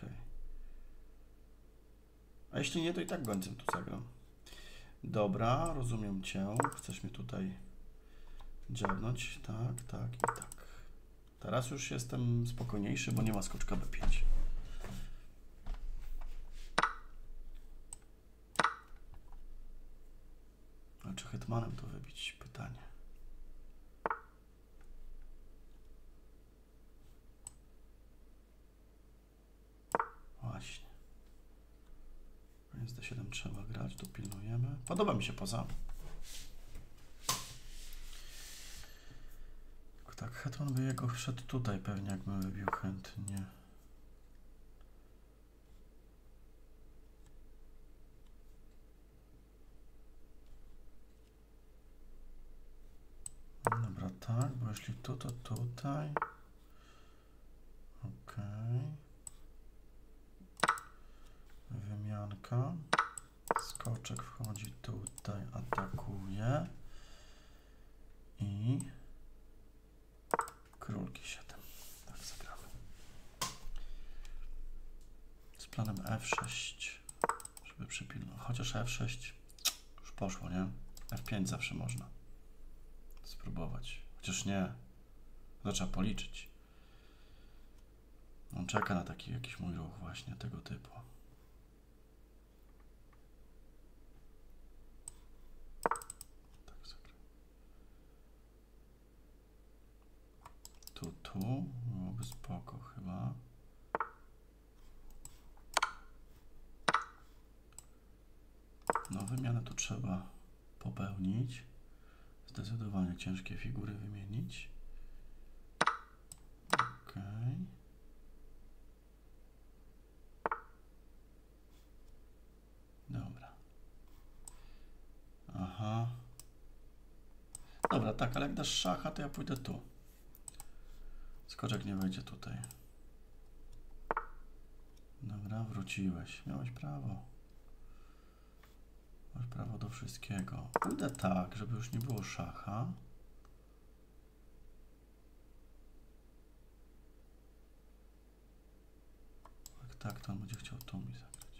[SPEAKER 1] A jeśli nie, to i tak gońcem tu zagram. Dobra, rozumiem cię. Chcesz mnie tutaj dziabnąć? Tak, tak i tak. Teraz już jestem spokojniejszy, bo nie ma skoczka B pięć. A czy hetmanem to wybić? Pytanie. Właśnie. Więc D siedem trzeba grać, to pilnujemy. Podoba mi się poza. Tak, hetman by jego wszedł tutaj pewnie, jakbym wybił chętnie. Dobra, tak, bo jeśli tu, to tutaj. Ok. Wymianka. Skoczek wchodzi tutaj, atakuje. I król G siedem. Tak zagramy. Z planem F sześć, żeby przypilnować. Chociaż F sześć już poszło, nie? F pięć zawsze można spróbować. Chociaż nie. To trzeba policzyć. On czeka na taki jakiś mój ruch właśnie tego typu. Tak zagram. Tu, tu. Byłoby spoko chyba. No wymianę tu trzeba popełnić. Zdecydowanie ciężkie figury wymienić. Ok. Dobra. Aha. Dobra, tak, ale jak dasz szacha, to ja pójdę tu. Skoczek nie wejdzie tutaj. Dobra, wróciłeś. Miałeś prawo. Masz prawo do wszystkiego. Pójdę tak, żeby już nie było szacha. Jak tak, to on będzie chciał tu mi zagrać.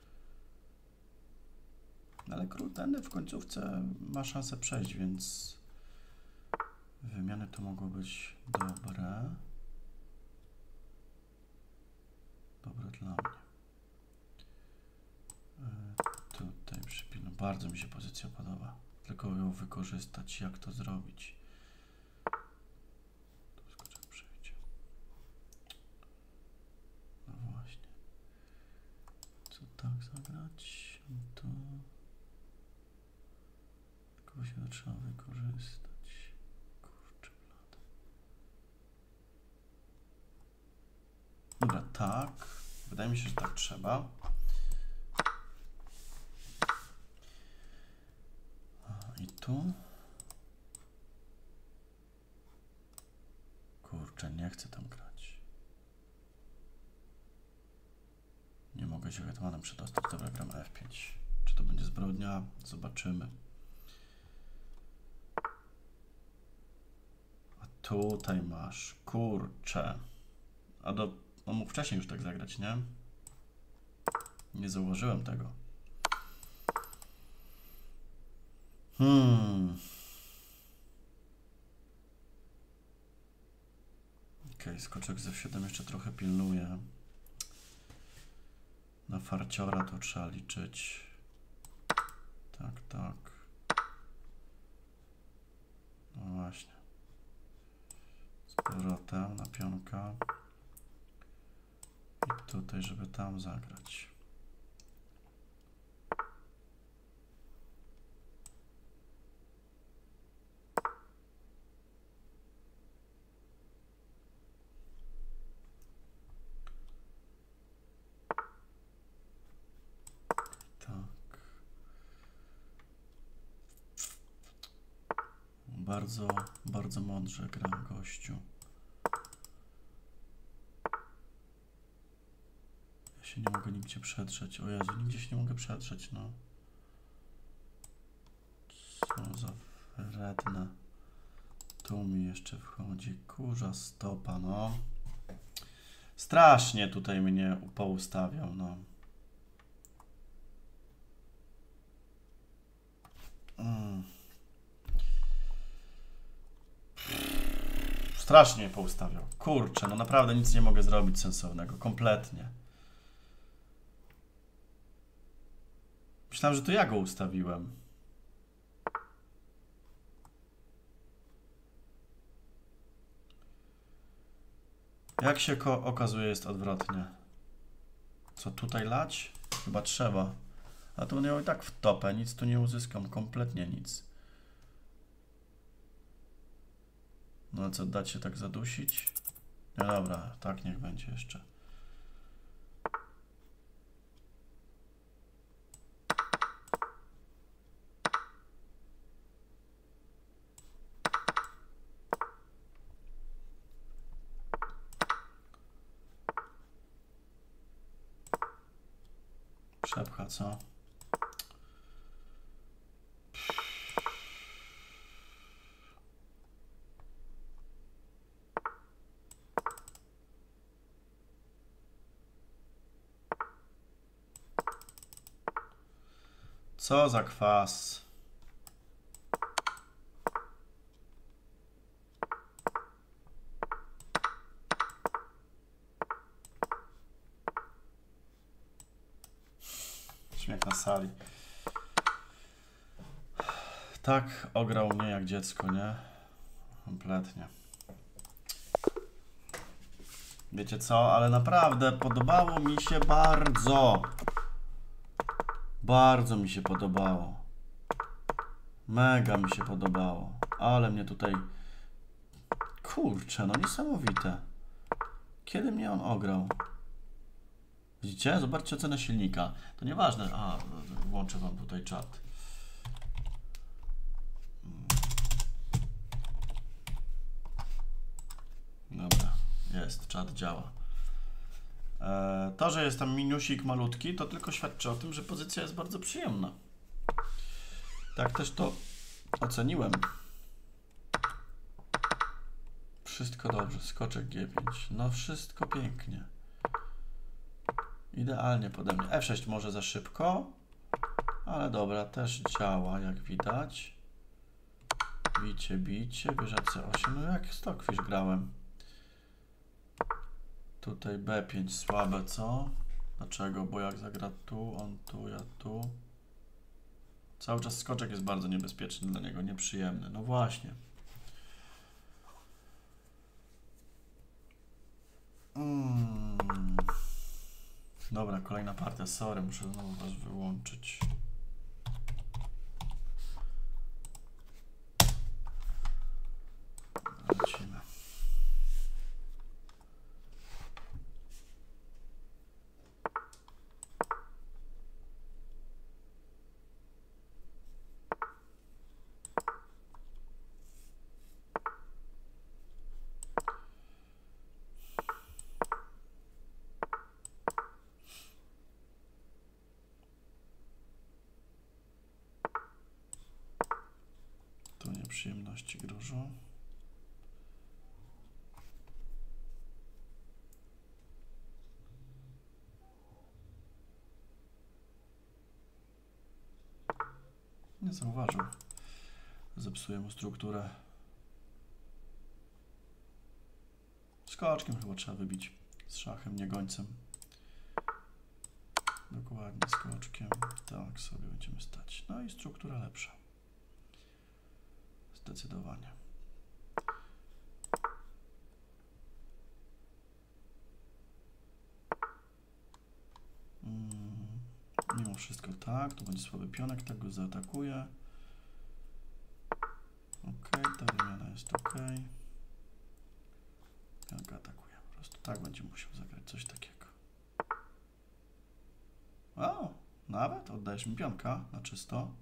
[SPEAKER 1] Ale król ten w końcówce ma szansę przejść, więc wymiany to mogło być dobre. Dobre dla mnie. Tutaj przypilno. Bardzo mi się pozycja podoba. Tylko ją wykorzystać. Jak to zrobić? Tu skoczek przejdzie. No właśnie. Co tak zagrać? To... Tylko się to trzeba wykorzystać. Kurczę blada. Dobra, tak. Wydaje mi się, że tak trzeba. I tu. Kurczę, nie chcę tam grać. Nie mogę się hetmanem przedostać. Dobra, gram F pięć. Czy to będzie zbrodnia? Zobaczymy. A tutaj masz. Kurczę. A do... On mógł wcześniej już tak zagrać, nie? Nie zauważyłem tego. Hmm. Ok, skoczek z F siedem jeszcze trochę pilnuje. Na farciora to trzeba liczyć. Tak, tak. No właśnie. Z powrotem na pionka. I tutaj, żeby tam zagrać. Bardzo, bardzo mądrze gra gościu. Ja się nie mogę nigdzie przedrzeć. O Jezu, nigdzie się nie mogę przedrzeć, no. Co za Redna. Tu mi jeszcze wchodzi kurza stopa, no. Strasznie tutaj mnie poustawiał, no. Mm. Strasznie mnie poustawiał. Kurczę, no naprawdę nic nie mogę zrobić sensownego. Kompletnie. Myślałem, że to ja go ustawiłem. Jak się okazuje, jest odwrotnie. Co tutaj lać? Chyba trzeba. A to będę miał i tak w topę. Nic tu nie uzyskam. Kompletnie nic. No co, dać się tak zadusić? No dobra, tak niech będzie jeszcze. Przepcha, co? Co za kwas? Śmiech na sali. Tak ograł mnie jak dziecko, nie? Kompletnie. Wiecie co? Ale naprawdę podobało mi się bardzo. Bardzo mi się podobało. Mega mi się podobało. Ale mnie tutaj... Kurczę, no niesamowite. Kiedy mnie on ograł? Widzicie? Zobaczcie ocenę silnika. To nieważne. A, włączę wam tutaj czat. Dobra, jest, czat działa. E, to, że jest tam minusik malutki, to tylko świadczy o tym, że pozycja jest bardzo przyjemna. Tak też to oceniłem. Wszystko dobrze, skoczek G pięć. No wszystko pięknie. Idealnie pode mnie. F sześć może za szybko, ale dobra, też działa, jak widać. Bicie, bicie, wieża C osiem. No jak Stockfish grałem. Tutaj B pięć słabe, co? Dlaczego? Bo jak zagra tu, on tu, ja tu. Cały czas skoczek jest bardzo niebezpieczny dla niego, nieprzyjemny. No właśnie. Mm. Dobra, kolejna partia. Sorry, muszę znowu was wyłączyć. Lecimy. Tu nieprzyjemności grożą. Nie zauważył. Zepsuję mu strukturę. Skoczkiem chyba trzeba wybić. Z szachem, nie gońcem. Dokładnie, skoczkiem. Tak sobie będziemy stać. No i struktura lepsza. Zdecydowanie. Mm, mimo wszystko tak, tu będzie słaby pionek, tak go zaatakuje. Ok, ta wymiana jest ok. Pionka atakuje, po prostu tak będzie musiał zagrać, coś takiego. O, nawet oddajesz mi pionka na czysto.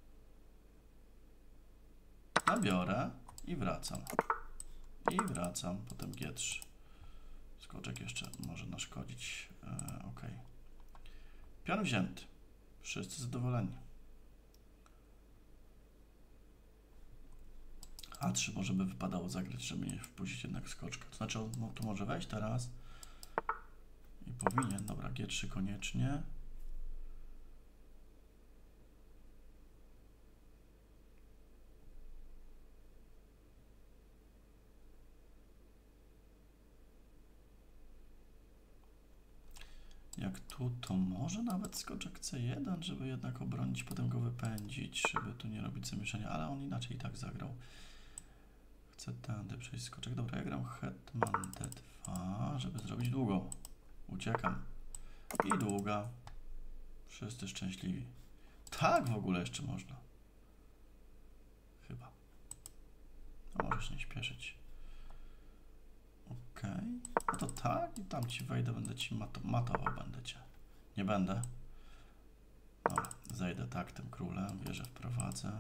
[SPEAKER 1] Nabiorę i wracam. I wracam, potem G trzy. Skoczek jeszcze może naszkodzić. E, ok. Pion wzięty. Wszyscy zadowoleni. A trzy może by wypadało zagrać, żeby nie wpuścić jednak skoczka. To znaczy, on no, tu może wejść teraz. I powinien. Dobra, G trzy koniecznie. Jak tu, to może nawet skoczek C jeden, żeby jednak obronić, potem go wypędzić, żeby tu nie robić zamieszania, ale on inaczej i tak zagrał. Chcę tędy przejść skoczek. Dobra, ja gram hetman D dwa, żeby zrobić długą. Uciekam. I długa. Wszyscy szczęśliwi. Tak w ogóle jeszcze można. Chyba. No możesz nie śpieszyć. Okej. Okay. No to tak i tam ci wejdę, będę ci mat matował, będę cię. Nie będę. Dobra, zejdę tak tym królem, wieżę wprowadzę.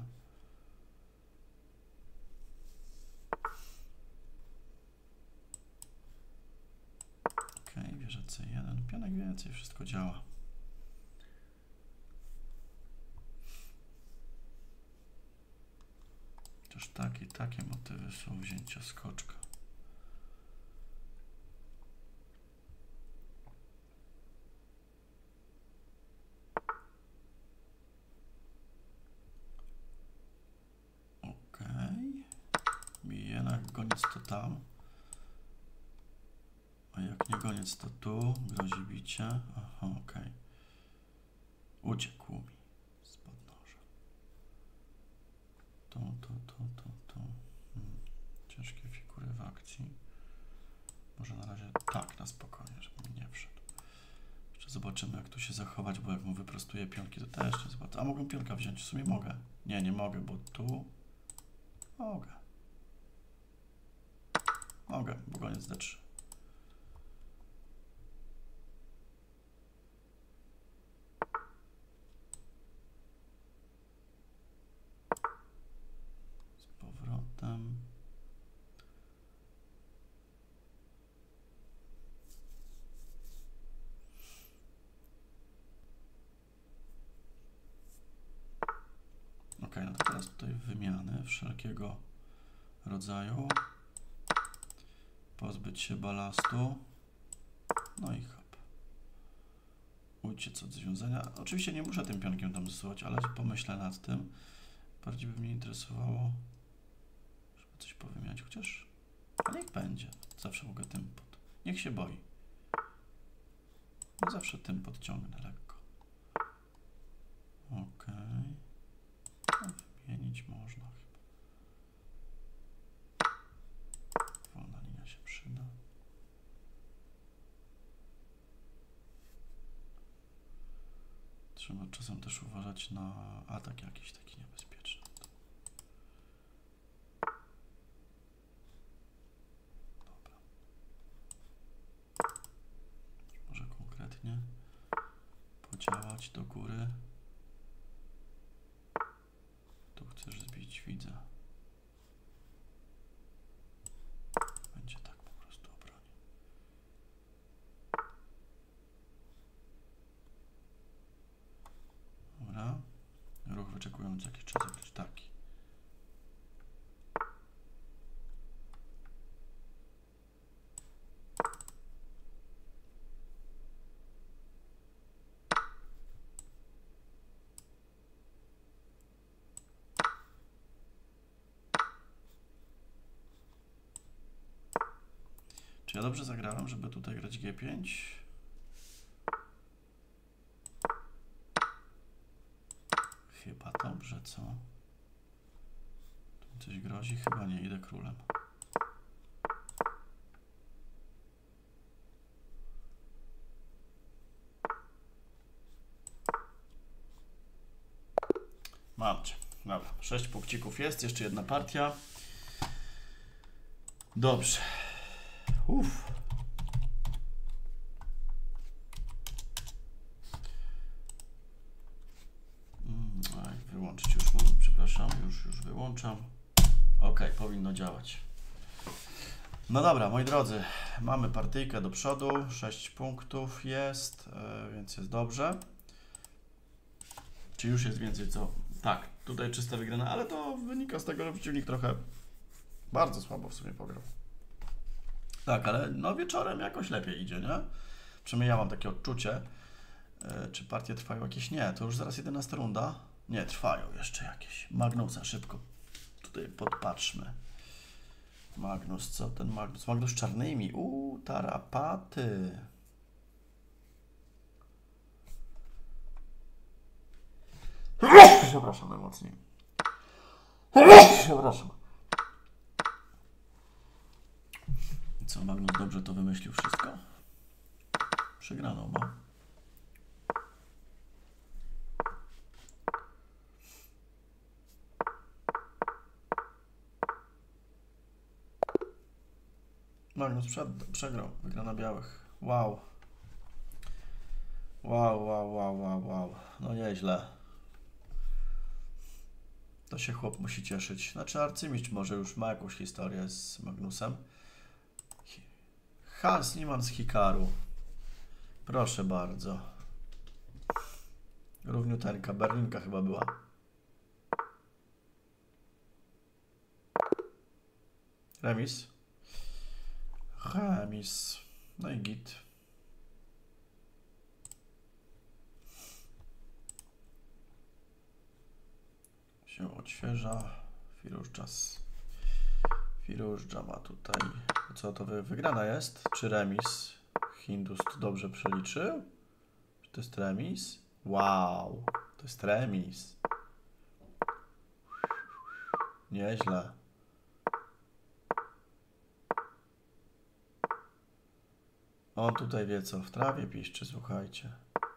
[SPEAKER 1] Okej, okay, wieżę C jeden, pionek więcej, wszystko działa. Chociaż takie, takie motywy są wzięcia skoczka. Goniec to tam, a jak nie goniec to tu, grozi bicie. Aha, okej. Okay. Uciekł mi z podnoża. To, to, to, to, to. Hmm. Ciężkie figury w akcji. Może na razie tak, na spokojnie, żeby mi nie wszedł. Jeszcze zobaczymy, jak tu się zachować, bo jak mu wyprostuję pionki, to też nie zobaczę. A mogę pionka wziąć? W sumie mogę. Nie, nie mogę, bo tu mogę. Mogę, bo goniec D trzy. Z powrotem. Ok, no to teraz tutaj wymiany wszelkiego rodzaju. Pozbyć się balastu. No i hop. Uciec od związania. Oczywiście nie muszę tym pionkiem tam zsuwać, ale pomyślę nad tym. Bardziej by mnie interesowało, żeby coś powymieniać, chociaż ale niech będzie. Zawsze mogę tym pod. Niech się boi. No zawsze tym podciągnę lekko. Ok. No, wymienić można chyba. Wolna linia się przyda. Trzeba czasem też uważać na atak jakiś taki niebezpieczny. Dobra. Może konkretnie podziałać do góry. Tu chcesz zbić, widzę. Będzie tak po prostu obronię. Dobra. Ruch wyczekując jakiś czas, jakiś taki. Czy ja dobrze zagrałem, żeby tutaj grać G pięć? Chyba dobrze, co? Tu coś grozi? Chyba nie, idę królem. Mam cię. Dobra, sześć punkcików jest, jeszcze jedna partia. Dobrze. Uff. Mm, wyłączyć już, przepraszam, już, już wyłączam. Ok, powinno działać. No dobra, moi drodzy, mamy partyjkę do przodu, sześć punktów jest, yy, więc jest dobrze. Czy już jest więcej co? Tak, tutaj czysta wygrana, ale to wynika z tego, że przeciwnik trochę Bardzo słabo w sumie pograł. Tak, ale no wieczorem jakoś lepiej idzie, nie? Przynajmniej ja mam takie odczucie. Yy, czy partie trwają jakieś? Nie, to już zaraz jedenasta runda. Nie, trwają jeszcze jakieś. Magnusa szybko. Tutaj podpatrzmy. Magnus, co ten Magnus? Magnus z czarnymi. Uuu, tarapaty. Przepraszam najmocniej. Przepraszam. Co, Magnus dobrze to wymyślił wszystko? Przegraną ma. Magnus przed, przegrał. Wygra na białych. Wow. Wow, wow, wow, wow, wow. No nieźle. To się chłop musi cieszyć. Znaczy arcymistrz może już ma jakąś historię z Magnusem. Hans Niemann z Hikaru. Proszę bardzo. Równiuteńka. Berlinka chyba była. Remis. Remis. No i git. Się odświeża. Firużdżas. Firużdża ma tutaj. Co to wy, wygrana jest? Czy remis? Hindus to dobrze przeliczył? Czy to jest remis? Wow. To jest remis. Nieźle. On tutaj wie co, w trawie piszczy, słuchajcie.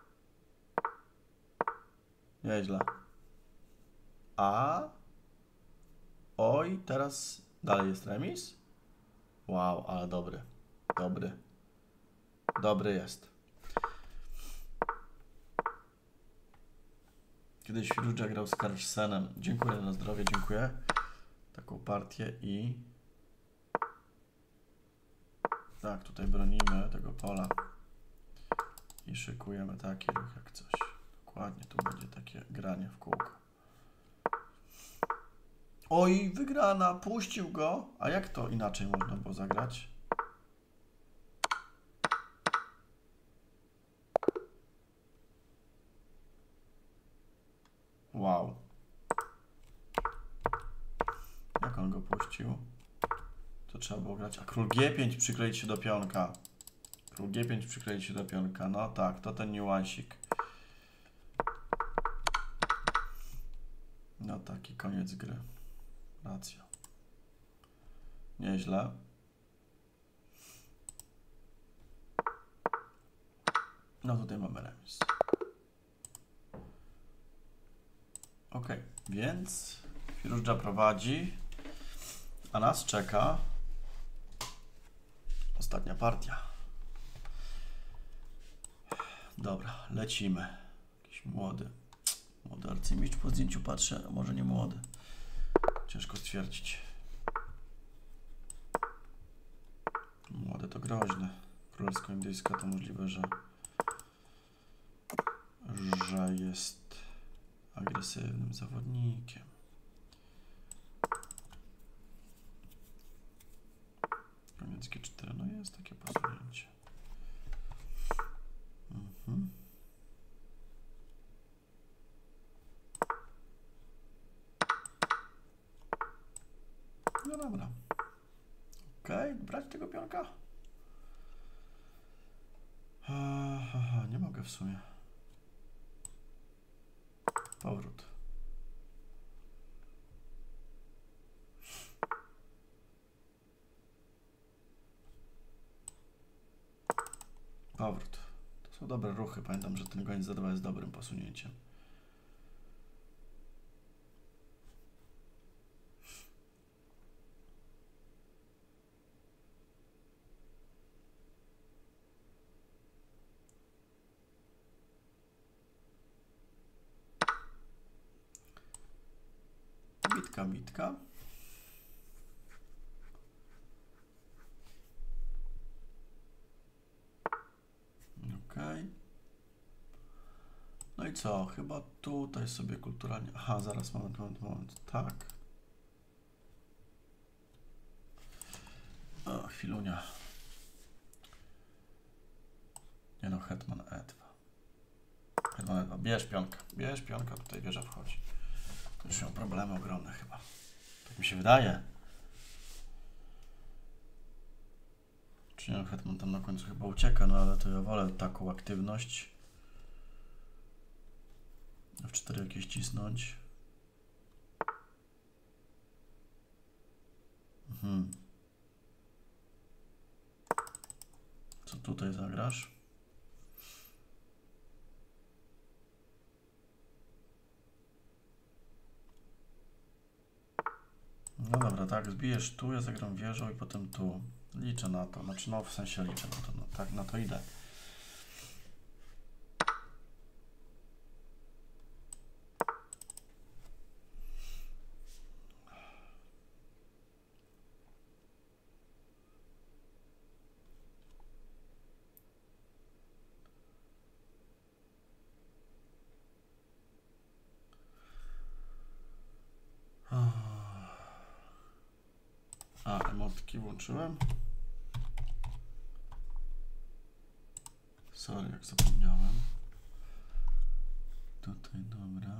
[SPEAKER 1] Nieźle. A? Oj, teraz dalej jest remis? Wow, ale dobry. Dobry. Dobry jest. Kiedyś Firużdża grał z Carlsenem. Dziękuję na zdrowie, dziękuję. Taką partię i... Tak, tutaj bronimy tego pola. I szykujemy taki ruch jak coś. Dokładnie, tu będzie takie granie w kółko. Oj, wygrana, puścił go. A jak to inaczej można było zagrać? Wow. Jak on go puścił? To trzeba było grać. A król G pięć przykleić się do pionka. Król G pięć przykleić się do pionka. No tak, to ten niuansik. No taki koniec gry. Racja. Nieźle. No tutaj mamy remis. Ok, więc Firużdża prowadzi, a nas czeka ostatnia partia. Dobra, lecimy. Jakiś młody. Młody arcymistrz po zdjęciu patrzę, a może nie młody. Ciężko stwierdzić. Młody to groźne. Królewsko-indyjska to możliwe, że że jest agresywnym zawodnikiem. Koniec G cztery, no jest takie posunięcie. Mhm. No dobra. Okej, okay, brać tego pionka? Aha, nie mogę w sumie. Powrót. Powrót. To są dobre ruchy. Pamiętam, że ten goniec za dwa jest dobrym posunięciem. Bitka, bitka. Okej. No i co? Chyba tutaj sobie kulturalnie... Aha, zaraz, moment, moment, moment. Tak. chwilunia. Nie no, hetman e dwa. Hetman e dwa. Bierz pionka. Bierz pionka, tutaj wieża wchodzi. To już miał problemy ogromne chyba. Tak mi się wydaje. Czy nie, hetman tam na końcu chyba ucieka, no ale to ja wolę taką aktywność. F cztery jakieś cisnąć. Mhm. Co tutaj zagrasz? No dobra, tak, zbijesz tu, ja zagram wieżą i potem tu. Liczę na to, znaczy no w sensie liczę na to, no tak, na to idę. A, emotki włączyłem. Sorry, jak zapomniałem. Tutaj, dobra.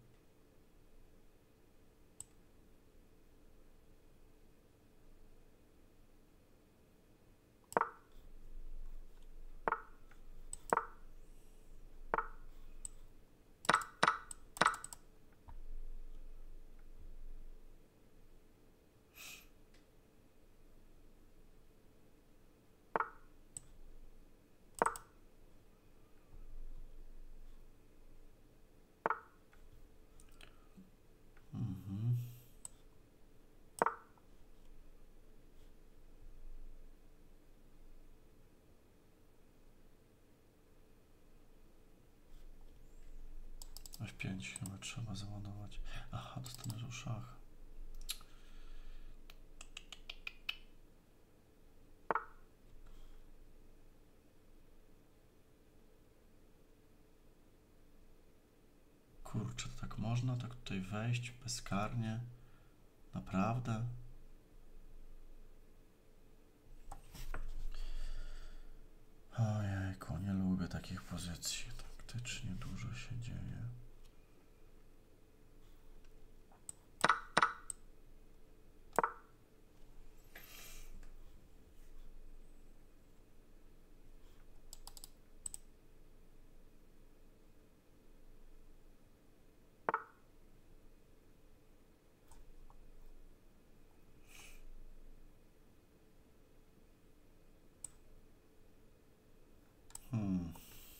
[SPEAKER 1] Mhm. F pięć chyba trzeba załadować. Aha, dostanę że szach. Kurczę, to tak można? Tak tutaj wejść bezkarnie? Naprawdę? Ojejku, nie lubię takich pozycji. Taktycznie dużo się dzieje. Hmm.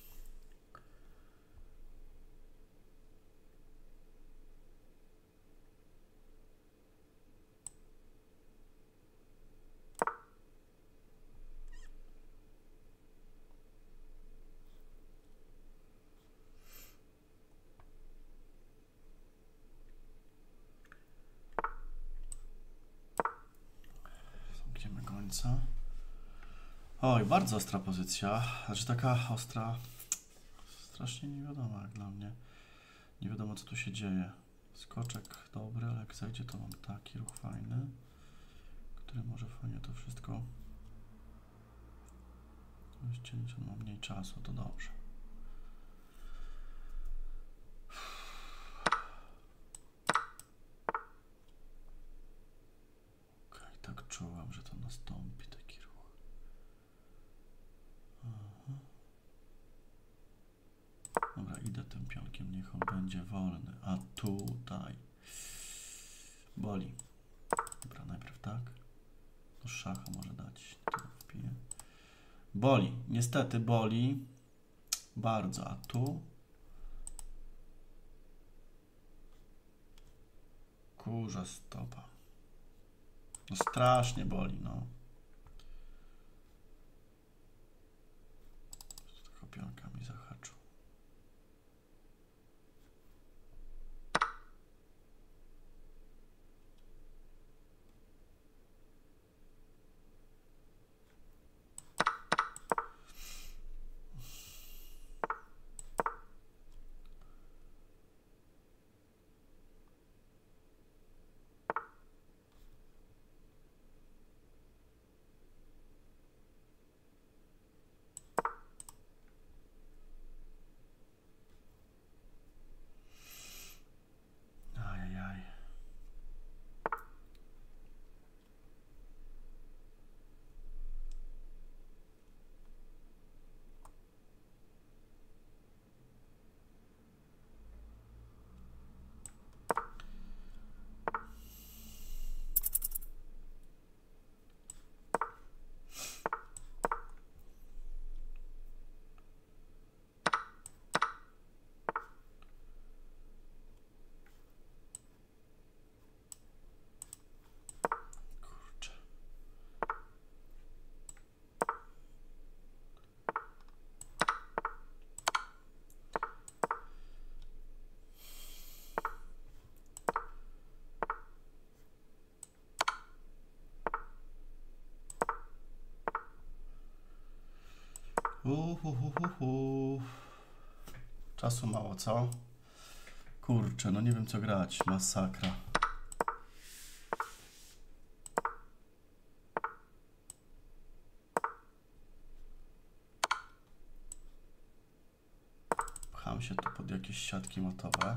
[SPEAKER 1] Zamkniemy końca. Oj, bardzo ostra pozycja. Znaczy taka ostra, strasznie nie wiadomo jak dla mnie. Nie wiadomo co tu się dzieje. Skoczek dobry, ale jak zejdzie to mam taki ruch fajny, który może fajnie to wszystko ściąć. On ma mniej czasu, to dobrze. Okej, okay, tak czułam, że to nastąpi taki ruch. Aha. Dobra, idę tym pionkiem, niech on będzie wolny. A tutaj boli. Dobra, najpierw tak. Do szacha może dać. Tu wpiję. Boli. Niestety boli. Bardzo. A tu? Kurza stopa. No strasznie boli, no. Tylko pionkami zahaczył. Uh, uh, uh, uh, uh. Czasu mało, co? Kurczę, no nie wiem co grać. Masakra. Pcham się tu pod jakieś siatki matowe.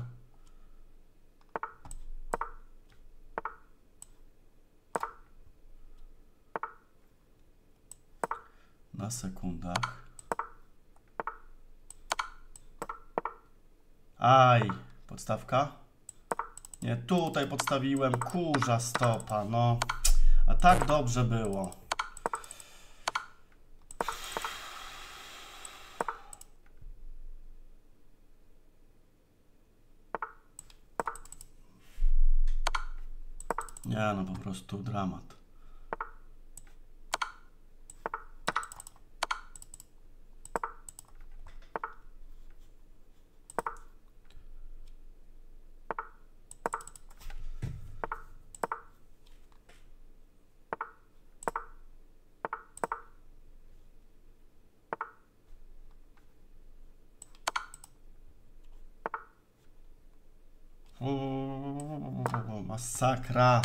[SPEAKER 1] Na sekundach. Aj, podstawka? Nie, tutaj podstawiłem, kurza stopa, no. A tak dobrze było. Nie, no po prostu dramat. Uuu, masakra.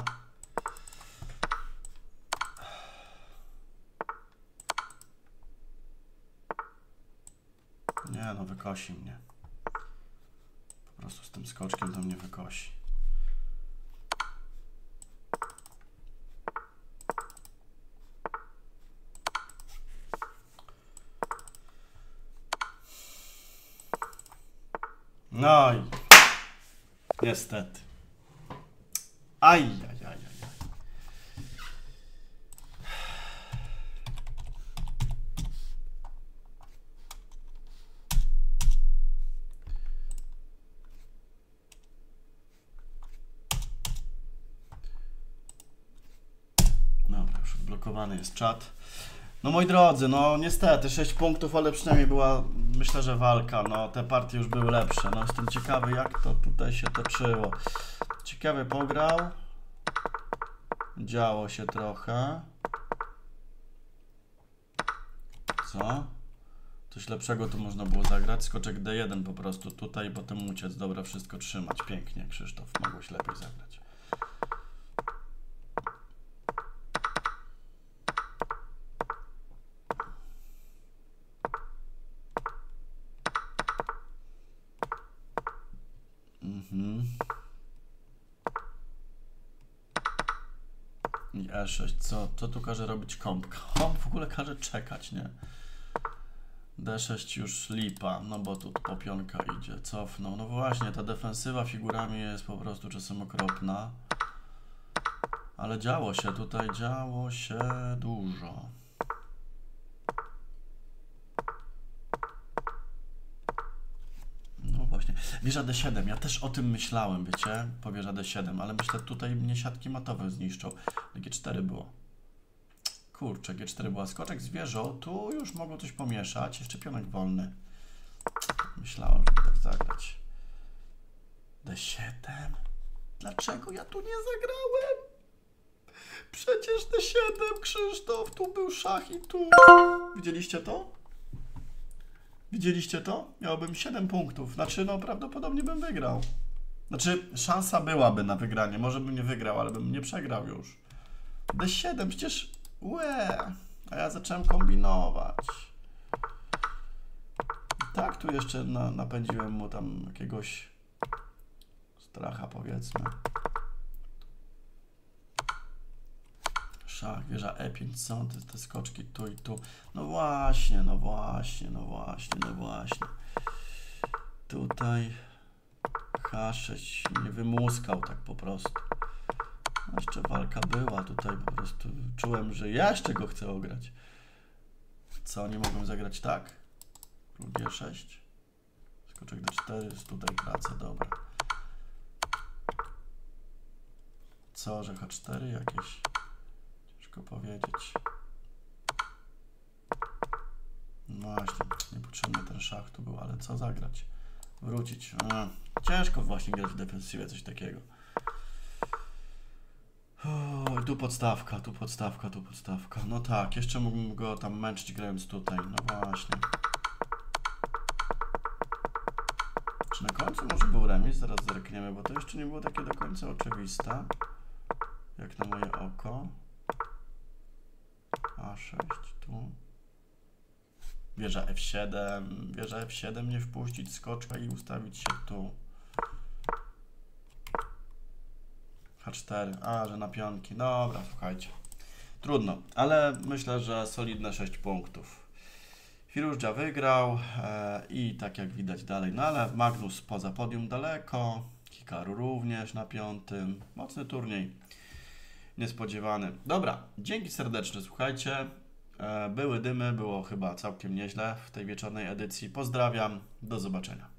[SPEAKER 1] Nie no, wykosi mnie. Po prostu z tym skoczkiem to mnie wykosi. No i niestety. Aj, aj, aj, aj. Dobra, już odblokowany jest czat. No moi drodzy, no niestety sześć punktów, ale przynajmniej była, myślę, że walka. No te partie już były lepsze. No jestem ciekawy, jak to tutaj się toczyło. Ciekawy pograł. Działo się trochę. Co? Coś lepszego tu można było zagrać. Skoczek D jeden po prostu tutaj, potem uciec. Dobra, wszystko trzymać. Pięknie, Krzysztof. Mogłeś lepiej zagrać. Mhm. I E sześć. Co? Co tu każe robić kąpka? On w ogóle każe czekać, nie? D sześć już lipa, no bo tu popionka idzie, cofnął. No właśnie, ta defensywa figurami jest po prostu czasem okropna. Ale działo się, tutaj działo się dużo. No właśnie, wieża D siedem, ja też o tym myślałem, wiecie, po wieża D siedem, ale myślę, tutaj mnie siatki matowe zniszczą. G cztery było. Kurczę, G cztery była skoczek z wieżą, tu już mogło coś pomieszać, jeszcze pionek wolny. Myślałem, żeby tak zagrać. D siedem? Dlaczego ja tu nie zagrałem? Przecież D siedem, Krzysztof, tu był szach i tu. Widzieliście to? Widzieliście to? Miałbym siedem punktów, znaczy no prawdopodobnie bym wygrał. Znaczy szansa byłaby na wygranie, może bym nie wygrał, ale bym nie przegrał już. D siedem, przecież... Łe, a ja zacząłem kombinować. I tak tu jeszcze na, napędziłem mu tam jakiegoś stracha, powiedzmy. Szach, wieża E pięć, co? Te, te skoczki tu i tu. No właśnie, no właśnie, no właśnie, no właśnie. Tutaj H sześć mnie wymuskał tak po prostu. Jeszcze walka była tutaj, po prostu czułem, że ja jeszcze go chcę ograć. Co, nie mogłem zagrać tak? G sześć. Skoczek D cztery, tutaj pracę, dobra. Co, że H cztery jakieś? Ciężko powiedzieć. No właśnie, niepotrzebny ten szach tu był, ale co zagrać? Wrócić. A, ciężko właśnie grać w defensywie, coś takiego. O, tu podstawka, tu podstawka, tu podstawka. No tak, jeszcze mógłbym go tam męczyć grając tutaj. No właśnie. końcu może był remis, zaraz zerkniemy, bo to jeszcze nie było takie do końca oczywiste, jak na moje oko. A sześć tu. Wieża F siedem, wieża F siedem nie wpuścić skoczka i ustawić się tu. H cztery, a że na pionki, dobra, słuchajcie. Trudno, ale myślę, że solidne sześć punktów. Firouzja wygrał e, i tak jak widać dalej, no ale Magnus poza podium daleko, Hikaru również na piątym, mocny turniej, niespodziewany. Dobra, dzięki serdeczne, słuchajcie, e, były dymy, było chyba całkiem nieźle w tej wieczornej edycji, pozdrawiam, do zobaczenia.